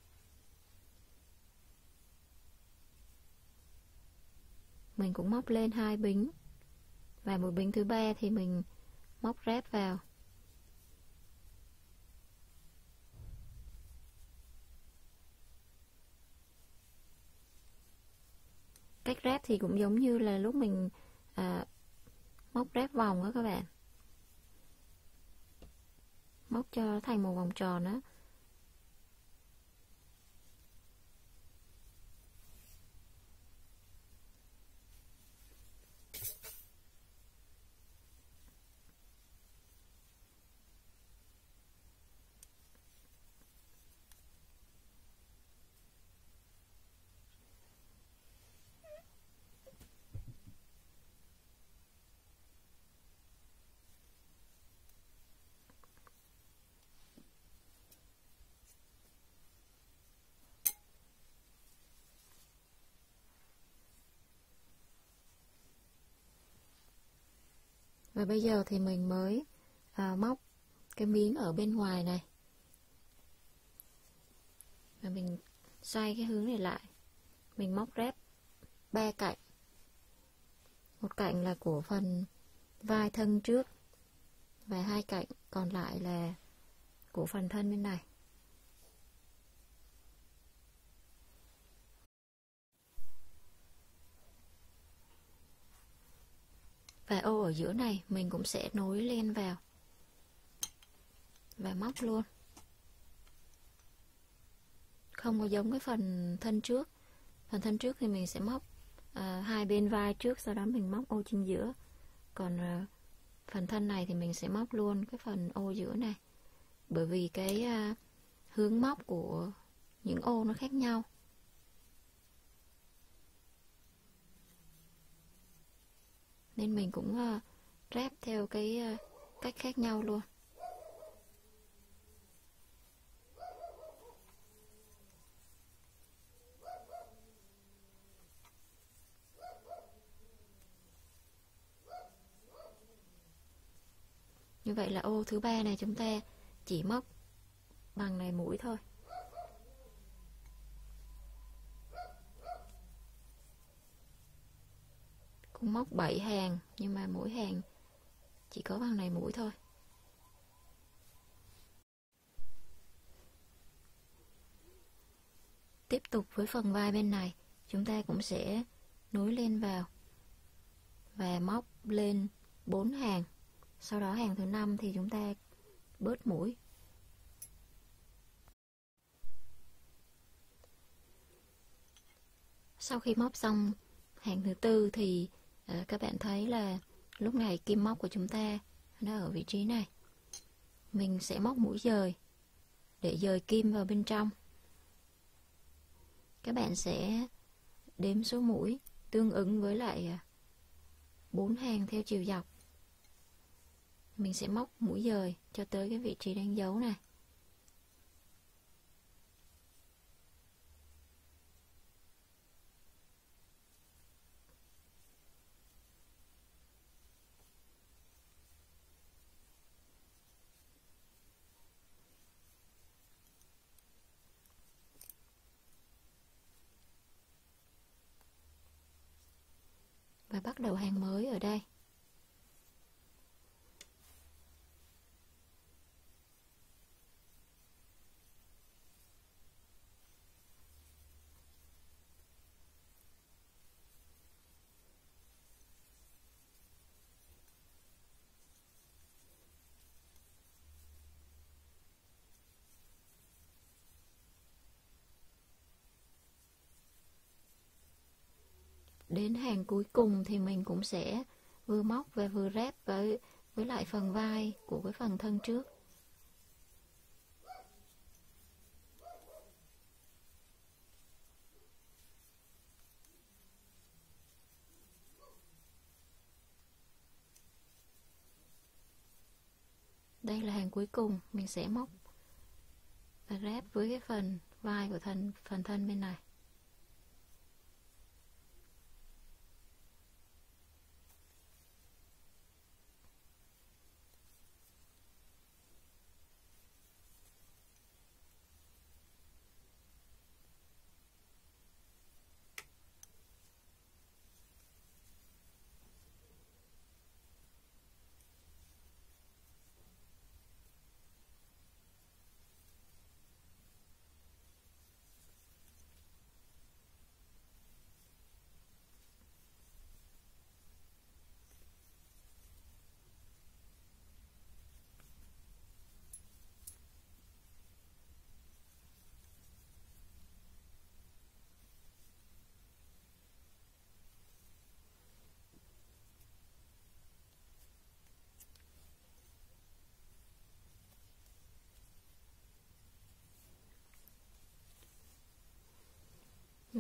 Mình cũng móc lên hai bính, và một bính thứ ba thì mình móc ráp vào. cách ráp thì cũng giống như là lúc mình à, móc ráp vòng đó các bạn, móc cho thành một vòng tròn đó. Và bây giờ thì mình mới à, móc cái miếng ở bên ngoài này, và mình xoay cái hướng này lại, mình móc ráp ba cạnh, một cạnh là của phần vai thân trước và hai cạnh còn lại là của phần thân bên này. Và ô ở giữa này mình cũng sẽ nối len vào và móc luôn, không có giống cái phần thân trước. Phần thân trước thì mình sẽ móc à, hai bên vai trước, sau đó mình móc ô chính giữa. Còn à, phần thân này thì mình sẽ móc luôn cái phần ô giữa này, bởi vì cái à, hướng móc của những ô nó khác nhau, nên mình cũng à, ráp theo cái à, cách khác nhau luôn. Như vậy là ô thứ ba này chúng ta chỉ móc bằng này mũi thôi. Cũng móc bảy hàng nhưng mà mỗi hàng chỉ có bằng này mũi thôi. Tiếp tục với phần vai bên này, chúng ta cũng sẽ nối lên vào và móc lên bốn hàng. Sau đó hàng thứ năm thì chúng ta bớt mũi. Sau khi móc xong hàng thứ tư thì à, các bạn thấy là lúc này kim móc của chúng ta nó ở vị trí này. Mình sẽ móc mũi dời để dời kim vào bên trong. Các bạn sẽ đếm số mũi tương ứng với lại bốn hàng theo chiều dọc. Mình sẽ móc mũi dời cho tới cái vị trí đánh dấu này. Và bắt đầu hàng mới ở đây. Đến hàng cuối cùng thì mình cũng sẽ vừa móc và vừa ráp với với lại phần vai của cái phần thân trước. Đây là hàng cuối cùng, mình sẽ móc và ráp với cái phần vai của thân phần thân bên này.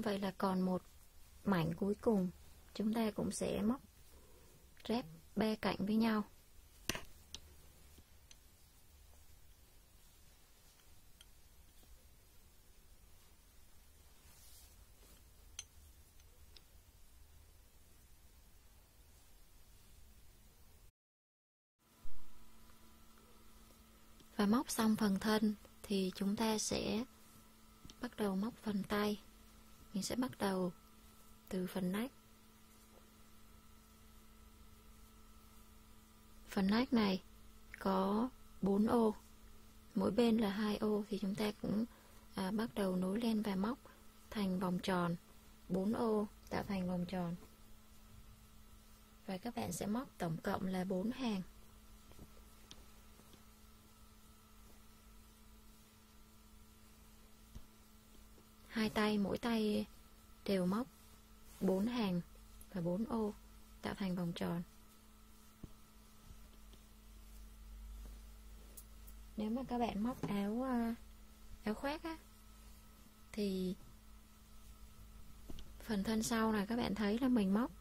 Vậy là còn một mảnh cuối cùng, chúng ta cũng sẽ móc ráp ba cạnh với nhau. Và móc xong phần thân thì chúng ta sẽ bắt đầu móc phần tay. Mình sẽ bắt đầu từ phần nách. Phần nách này có bốn ô, mỗi bên là hai ô, thì chúng ta cũng à, bắt đầu nối lên và móc thành vòng tròn, bốn ô tạo thành vòng tròn. Và các bạn sẽ móc tổng cộng là bốn hàng. Hai tay, mỗi tay đều móc bốn hàng và bốn ô tạo thành vòng tròn. Nếu mà các bạn móc áo áo khoác á, thì phần thân sau này các bạn thấy là mình móc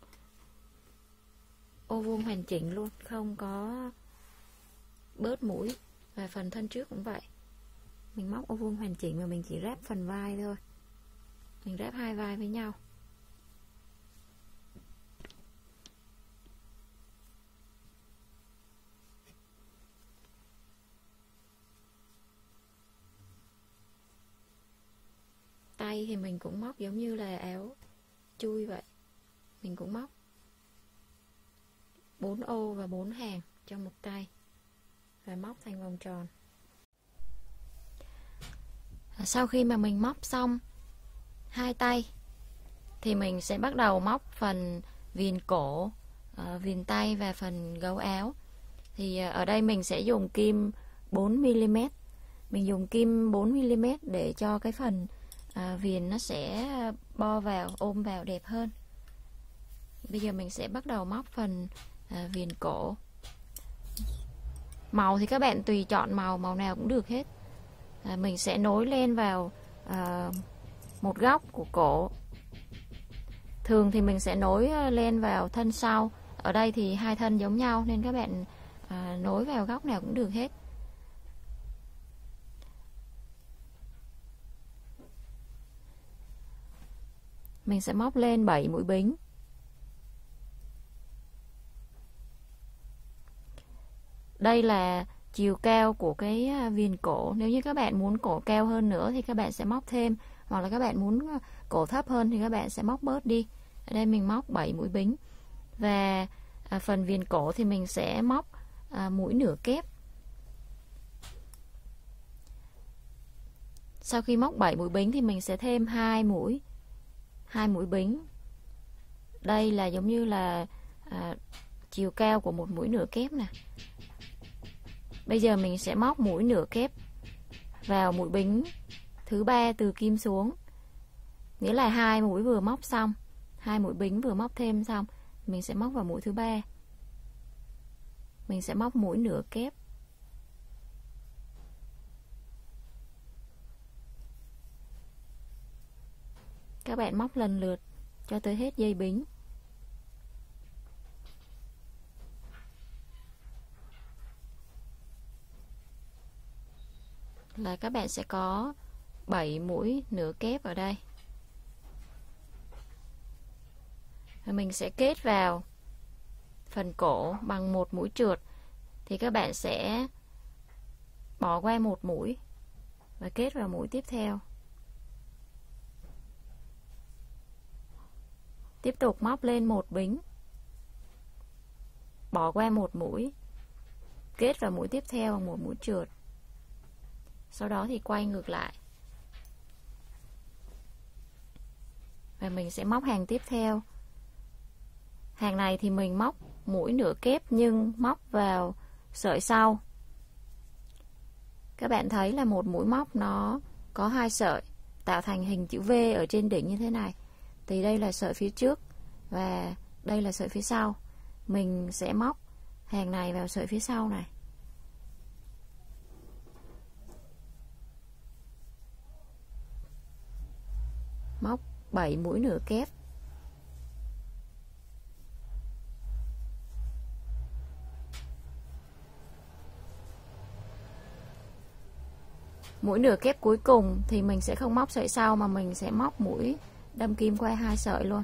ô vuông hoàn chỉnh luôn, không có bớt mũi. Và phần thân trước cũng vậy, mình móc ô vuông hoàn chỉnh mà mình chỉ ráp phần vai thôi. Mình ráp hai vai với nhau. Tay thì mình cũng móc giống như là áo chui vậy. Mình cũng móc bốn ô và bốn hàng trong một tay và móc thành vòng tròn. Sau khi mà mình móc xong hai tay thì mình sẽ bắt đầu móc phần viền cổ, viền tay và phần gấu áo. Thì ở đây mình sẽ dùng kim bốn mi li mét. Mình dùng kim bốn mi li mét để cho cái phần à, viền nó sẽ bo vào, ôm vào đẹp hơn. Bây giờ mình sẽ bắt đầu móc phần à, viền cổ. Màu thì các bạn tùy chọn màu, màu nào cũng được hết. à, Mình sẽ nối lên vào à, một góc của cổ. Thường thì mình sẽ nối lên vào thân sau. Ở đây thì hai thân giống nhau nên các bạn à, nối vào góc nào cũng được hết. Mình sẽ móc lên bảy mũi bính. Đây là chiều cao của cái viền cổ. Nếu như các bạn muốn cổ cao hơn nữa thì các bạn sẽ móc thêm, hoặc là các bạn muốn cổ thấp hơn thì các bạn sẽ móc bớt đi. Ở đây mình móc bảy mũi bính. Và à, phần viền cổ thì mình sẽ móc à, mũi nửa kép. Sau khi móc bảy mũi bính thì mình sẽ thêm hai mũi hai mũi bính. Đây là giống như là à, chiều cao của một mũi nửa kép nè. Bây giờ mình sẽ móc mũi nửa kép vào mũi bính thứ ba từ kim xuống. Nghĩa là hai mũi vừa móc xong, hai mũi bính vừa móc thêm xong, mình sẽ móc vào mũi thứ ba. Mình sẽ móc mũi nửa kép. Các bạn móc lần lượt cho tới hết dây bính. Là các bạn sẽ có bảy mũi nửa kép ở đây. Và mình sẽ kết vào phần cổ bằng một mũi trượt. Thì các bạn sẽ bỏ qua một mũi và kết vào mũi tiếp theo. Tiếp tục móc lên một bính, bỏ qua một mũi, kết vào mũi tiếp theo bằng một mũi trượt. Sau đó thì quay ngược lại. Và mình sẽ móc hàng tiếp theo. Hàng này thì mình móc mũi nửa kép nhưng móc vào sợi sau. Các bạn thấy là một mũi móc nó có hai sợi tạo thành hình chữ V ở trên đỉnh như thế này. Thì đây là sợi phía trước và đây là sợi phía sau. Mình sẽ móc hàng này vào sợi phía sau này. Móc bảy mũi nửa kép. Mũi nửa kép cuối cùng thì mình sẽ không móc sợi sau mà mình sẽ móc mũi đâm kim qua hai sợi luôn.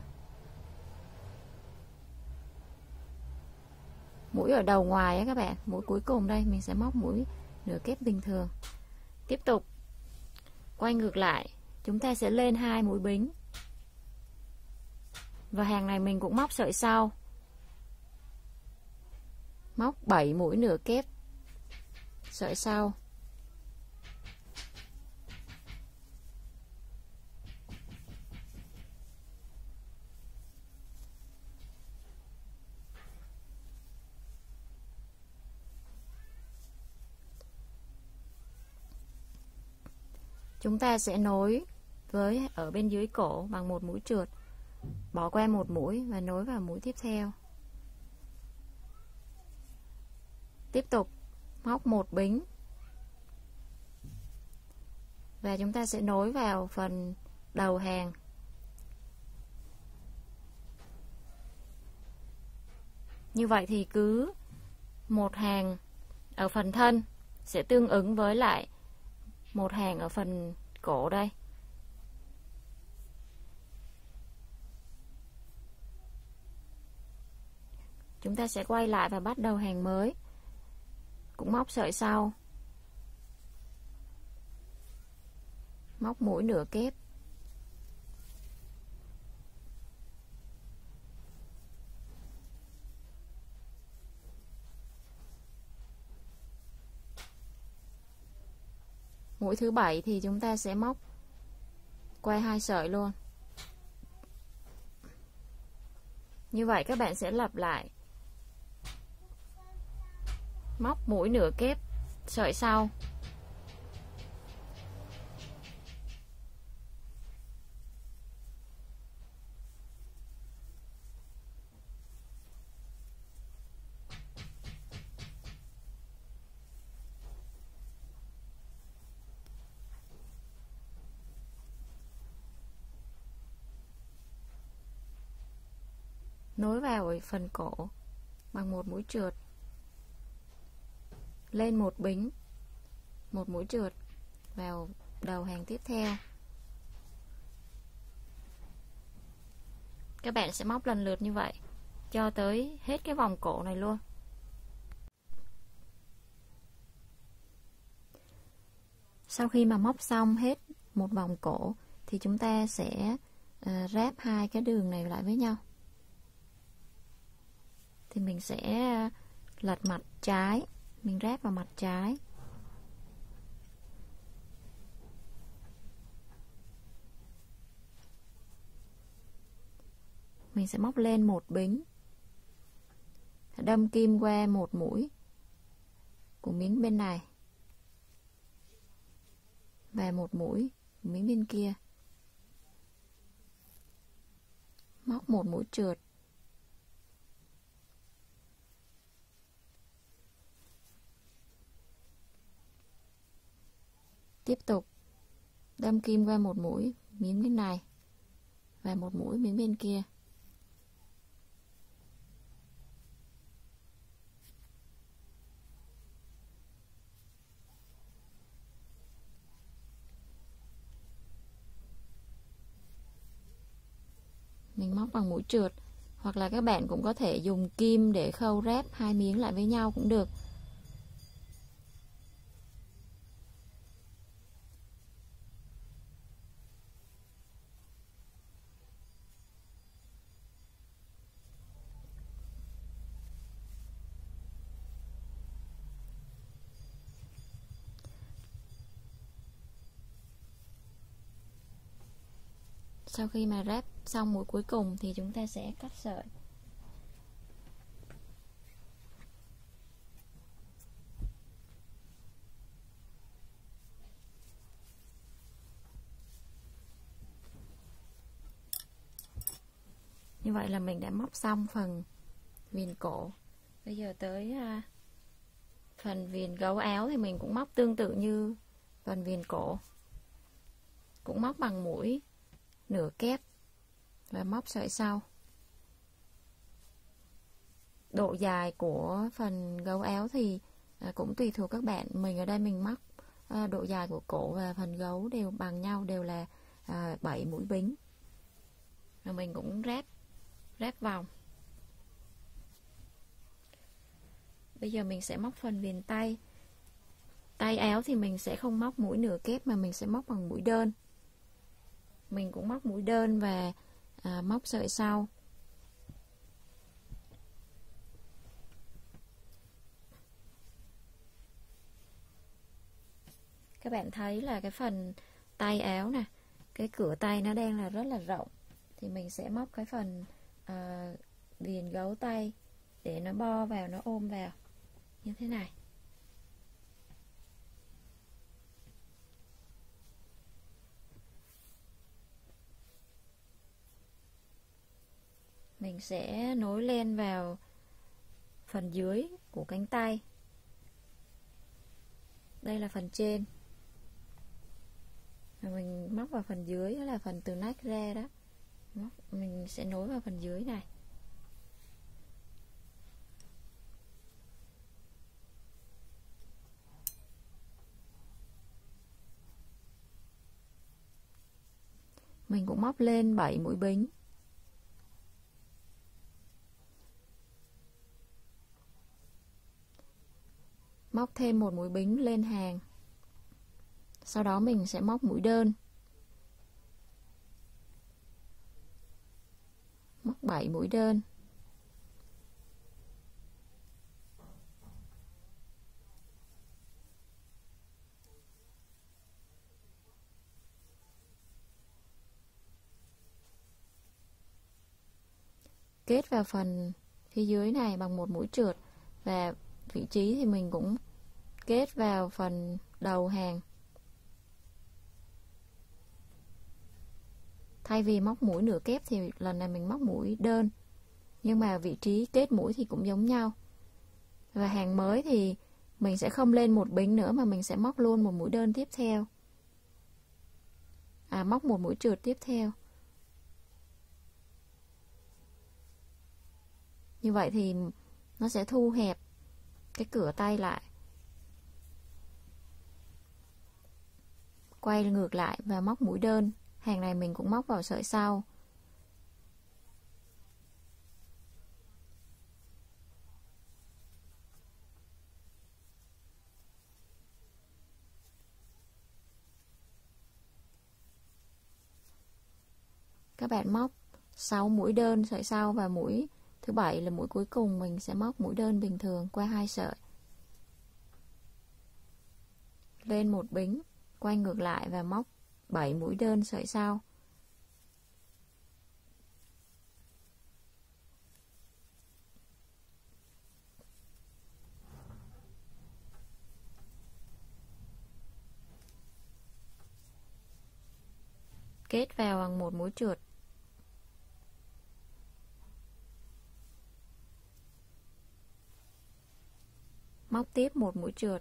Mũi ở đầu ngoài á các bạn, mũi cuối cùng đây mình sẽ móc mũi nửa kép bình thường. Tiếp tục quay ngược lại, chúng ta sẽ lên hai mũi bính. Và hàng này mình cũng móc sợi sau. Móc bảy mũi nửa kép sợi sau. Chúng ta sẽ nối với ở bên dưới cổ bằng một mũi trượt, bỏ qua một mũi và nối vào mũi tiếp theo. Tiếp tục móc một bính và chúng ta sẽ nối vào phần đầu hàng. Như vậy thì cứ một hàng ở phần thân sẽ tương ứng với lại một hàng ở phần cổ đây. Chúng ta sẽ quay lại và bắt đầu hàng mới. Cũng móc sợi sau. Móc mũi nửa kép. Mũi thứ bảy thì chúng ta sẽ móc qua hai sợi luôn. Như vậy các bạn sẽ lặp lại. Móc mũi nửa kép sợi sau. Nối vào ở phần cổ bằng một mũi trượt. Lên một bính, một mũi trượt vào đầu hàng tiếp theo. Các bạn sẽ móc lần lượt như vậy cho tới hết cái vòng cổ này luôn. Sau khi mà móc xong hết một vòng cổ thì chúng ta sẽ uh, ráp hai cái đường này lại với nhau. Thì mình sẽ lật mặt trái, mình ráp vào mặt trái. Mình sẽ móc lên một bính, đâm kim qua một mũi của miếng bên này và một mũi của miếng bên kia. Móc một mũi trượt. Tiếp tục đâm kim qua một mũi miếng bên này và một mũi miếng bên kia. Mình móc bằng mũi trượt, hoặc là các bạn cũng có thể dùng kim để khâu ráp hai miếng lại với nhau cũng được. Sau khi mà ráp xong mũi cuối cùng thì chúng ta sẽ cắt sợi. Như vậy là mình đã móc xong phần viền cổ. Bây giờ tới uh, phần viền gấu áo thì mình cũng móc tương tự như phần viền cổ. Cũng móc bằng mũi nửa kép và móc sợi sau. Độ dài của phần gấu áo thì à, cũng tùy thuộc các bạn. Mình ở đây mình móc à, độ dài của cổ và phần gấu đều bằng nhau, đều là à, bảy mũi bính. Rồi mình cũng ráp ráp vòng. Bây giờ mình sẽ móc phần viền tay. Tay áo thì mình sẽ không móc mũi nửa kép mà mình sẽ móc bằng mũi đơn. Mình cũng móc mũi đơn và à, móc sợi sau. Các bạn thấy là cái phần tay áo nè, cái cửa tay nó đang là rất là rộng, thì mình sẽ móc cái phần à, viền gấu tay để nó bo vào, nó ôm vào như thế này. Mình sẽ nối len vào phần dưới của cánh tay. Đây là phần trên. Rồi mình móc vào phần dưới, đó là phần từ nách ra đó. Móc, mình sẽ nối vào phần dưới này. Mình cũng móc lên bảy mũi bính. Móc thêm một mũi bính lên hàng. Sau đó mình sẽ móc mũi đơn. Móc bảy mũi đơn. Kết vào phần phía dưới này bằng một mũi trượt, và vị trí thì mình cũng kết vào phần đầu hàng. Thay vì móc mũi nửa kép thì lần này mình móc mũi đơn, nhưng mà vị trí kết mũi thì cũng giống nhau. Và hàng mới thì mình sẽ không lên một bính nữa mà mình sẽ móc luôn một mũi đơn tiếp theo. À, móc một mũi trượt tiếp theo. Như vậy thì nó sẽ thu hẹp cái cửa tay lại. Quay ngược lại và móc mũi đơn. Hàng này mình cũng móc vào sợi sau. Các bạn móc sáu mũi đơn sợi sau, và mũi thứ bảy là mũi cuối cùng mình sẽ móc mũi đơn bình thường qua hai sợi. Lên một bính, quay ngược lại và móc bảy mũi đơn sợi sau. Kết vào bằng một mũi trượt. Móc tiếp một mũi trượt.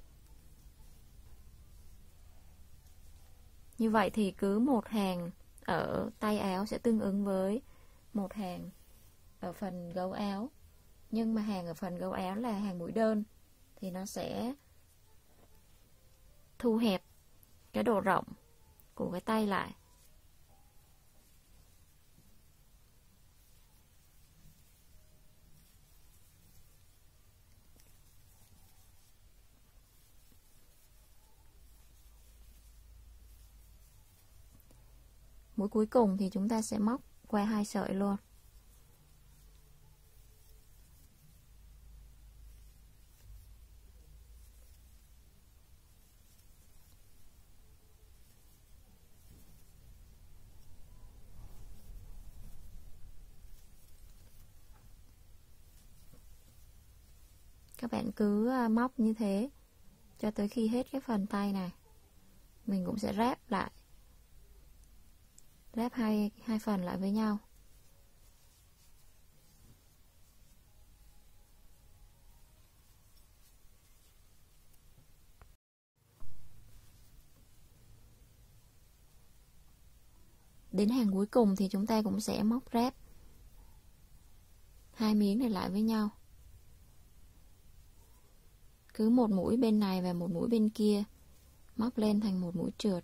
Như vậy thì cứ một hàng ở tay áo sẽ tương ứng với một hàng ở phần gấu áo. Nhưng mà hàng ở phần gấu áo là hàng mũi đơn, thì nó sẽ thu hẹp cái độ rộng của cái tay lại. Mũi cuối cùng thì chúng ta sẽ móc qua hai sợi luôn. Các bạn cứ móc như thế cho tới khi hết cái phần tay này. Mình cũng sẽ ráp lại. Ráp hai, hai phần lại với nhau. Đến hàng cuối cùng thì chúng ta cũng sẽ móc ráp hai miếng này lại với nhau. Cứ một mũi bên này và một mũi bên kia móc lên thành một mũi trượt.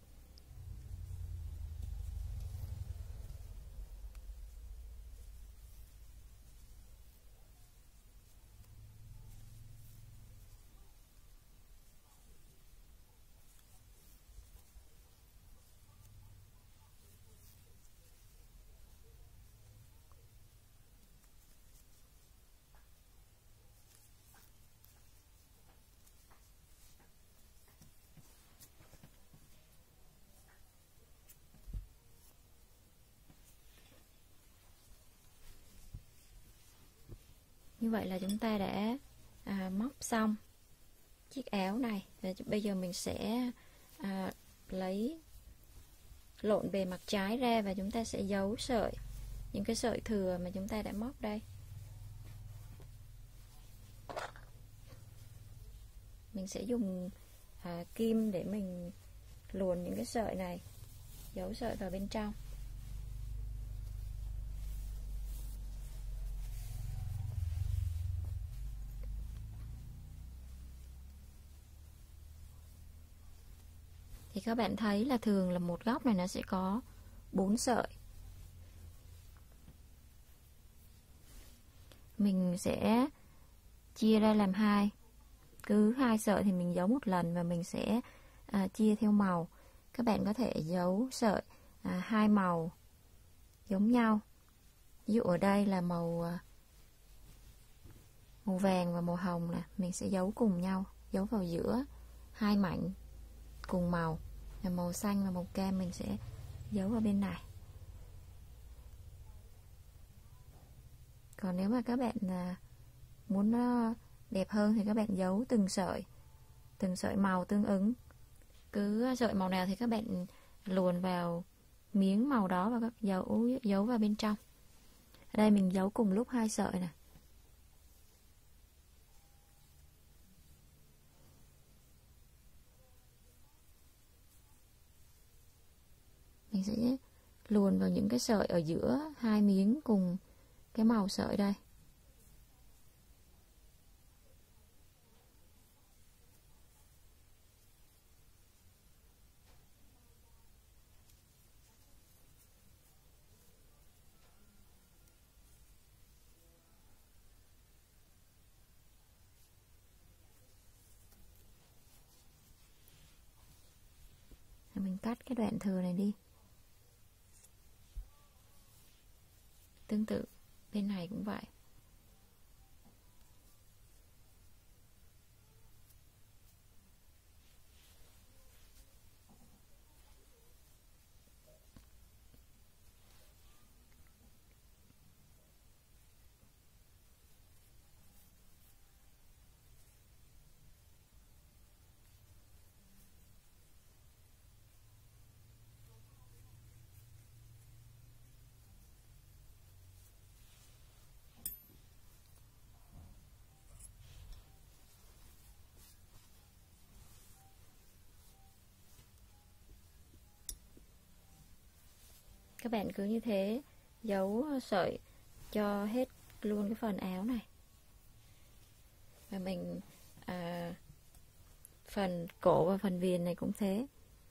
Như vậy là chúng ta đã à, móc xong chiếc áo này. Và bây giờ mình sẽ à, lấy lộn bề mặt trái ra và chúng ta sẽ giấu sợi, những cái sợi thừa mà chúng ta đã móc đây. Mình sẽ dùng à, kim để mình luồn những cái sợi này, giấu sợi vào bên trong. Thì các bạn thấy là thường là một góc này nó sẽ có bốn sợi. Mình sẽ chia ra làm hai. Cứ hai sợi thì mình giấu một lần và mình sẽ à, chia theo màu. Các bạn có thể giấu sợi à, hai màu giống nhau. Ví dụ ở đây là màu à, màu vàng và màu hồng nè, mình sẽ giấu cùng nhau, giấu vào giữa hai mảnh cùng màu. Là màu xanh và màu cam mình sẽ giấu vào bên này. Còn nếu mà các bạn à, muốn nó đẹp hơn thì các bạn giấu từng sợi, từng sợi màu tương ứng. Cứ sợi màu nào thì các bạn luồn vào miếng màu đó và các giấu giấu vào bên trong. Ở đây mình giấu cùng lúc hai sợi nè. Mình sẽ luồn vào những cái sợi ở giữa hai miếng cùng cái màu sợi đây. Mình cắt cái đoạn thừa này đi. Tương tự bên này cũng vậy. Các bạn cứ như thế giấu sợi cho hết luôn cái phần áo này. Và mình à, phần cổ và phần viền này cũng thế.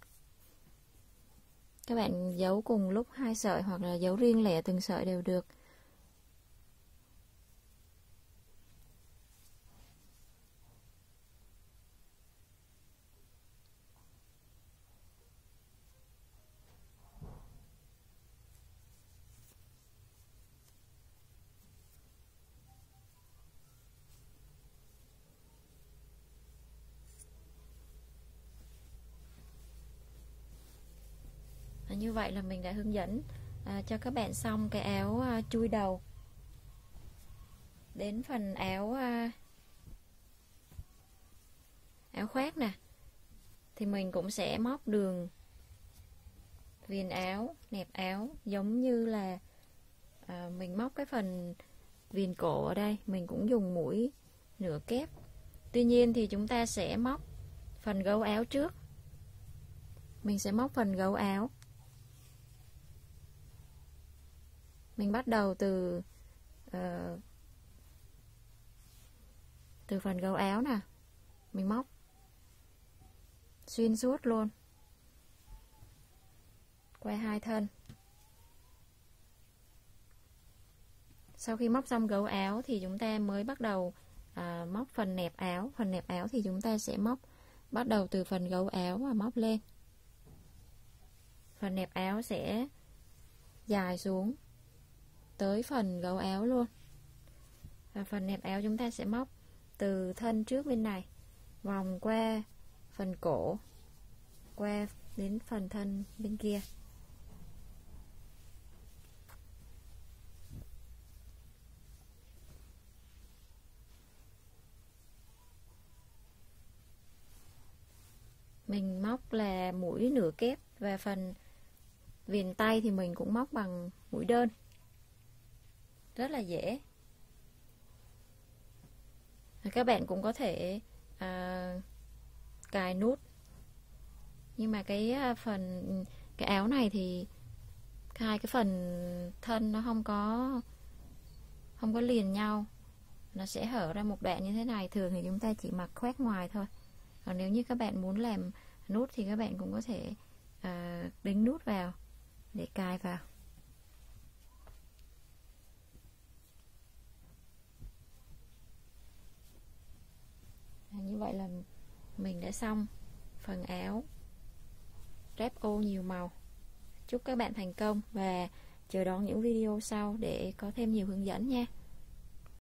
Các bạn giấu cùng lúc hai sợi hoặc là giấu riêng lẻ từng sợi đều được. Và như vậy là mình đã hướng dẫn à, cho các bạn xong cái áo à, chui đầu. Đến phần áo à, áo khoác nè, thì mình cũng sẽ móc đường viền áo, nẹp áo giống như là à, mình móc cái phần viền cổ ở đây. Mình cũng dùng mũi nửa kép. Tuy nhiên thì chúng ta sẽ móc phần gấu áo trước. Mình sẽ móc phần gấu áo. Mình bắt đầu từ uh, từ phần gấu áo nè, mình móc xuyên suốt luôn qua hai thân. Sau khi móc xong gấu áo thì chúng ta mới bắt đầu à, móc phần nẹp áo. Phần nẹp áo thì chúng ta sẽ móc bắt đầu từ phần gấu áo và móc lên. Phần nẹp áo sẽ dài xuống tới phần gấu áo luôn. Và phần nẹp áo chúng ta sẽ móc từ thân trước bên này vòng qua phần cổ qua đến phần thân bên kia. Mình móc là mũi nửa kép, và phần viền tay thì mình cũng móc bằng mũi đơn. Rất là dễ. Các bạn cũng có thể à, cài nút. Nhưng mà cái phần cái áo này thì hai cái phần thân nó không có không có liền nhau, nó sẽ hở ra một đoạn như thế này. Thường thì chúng ta chỉ mặc khoét ngoài thôi. Còn nếu như các bạn muốn làm nút thì các bạn cũng có thể à, đính nút vào để cài vào. À, như vậy là mình đã xong phần áo ráp ô nhiều màu. Chúc các bạn thành công và chờ đón những video sau để có thêm nhiều hướng dẫn nha.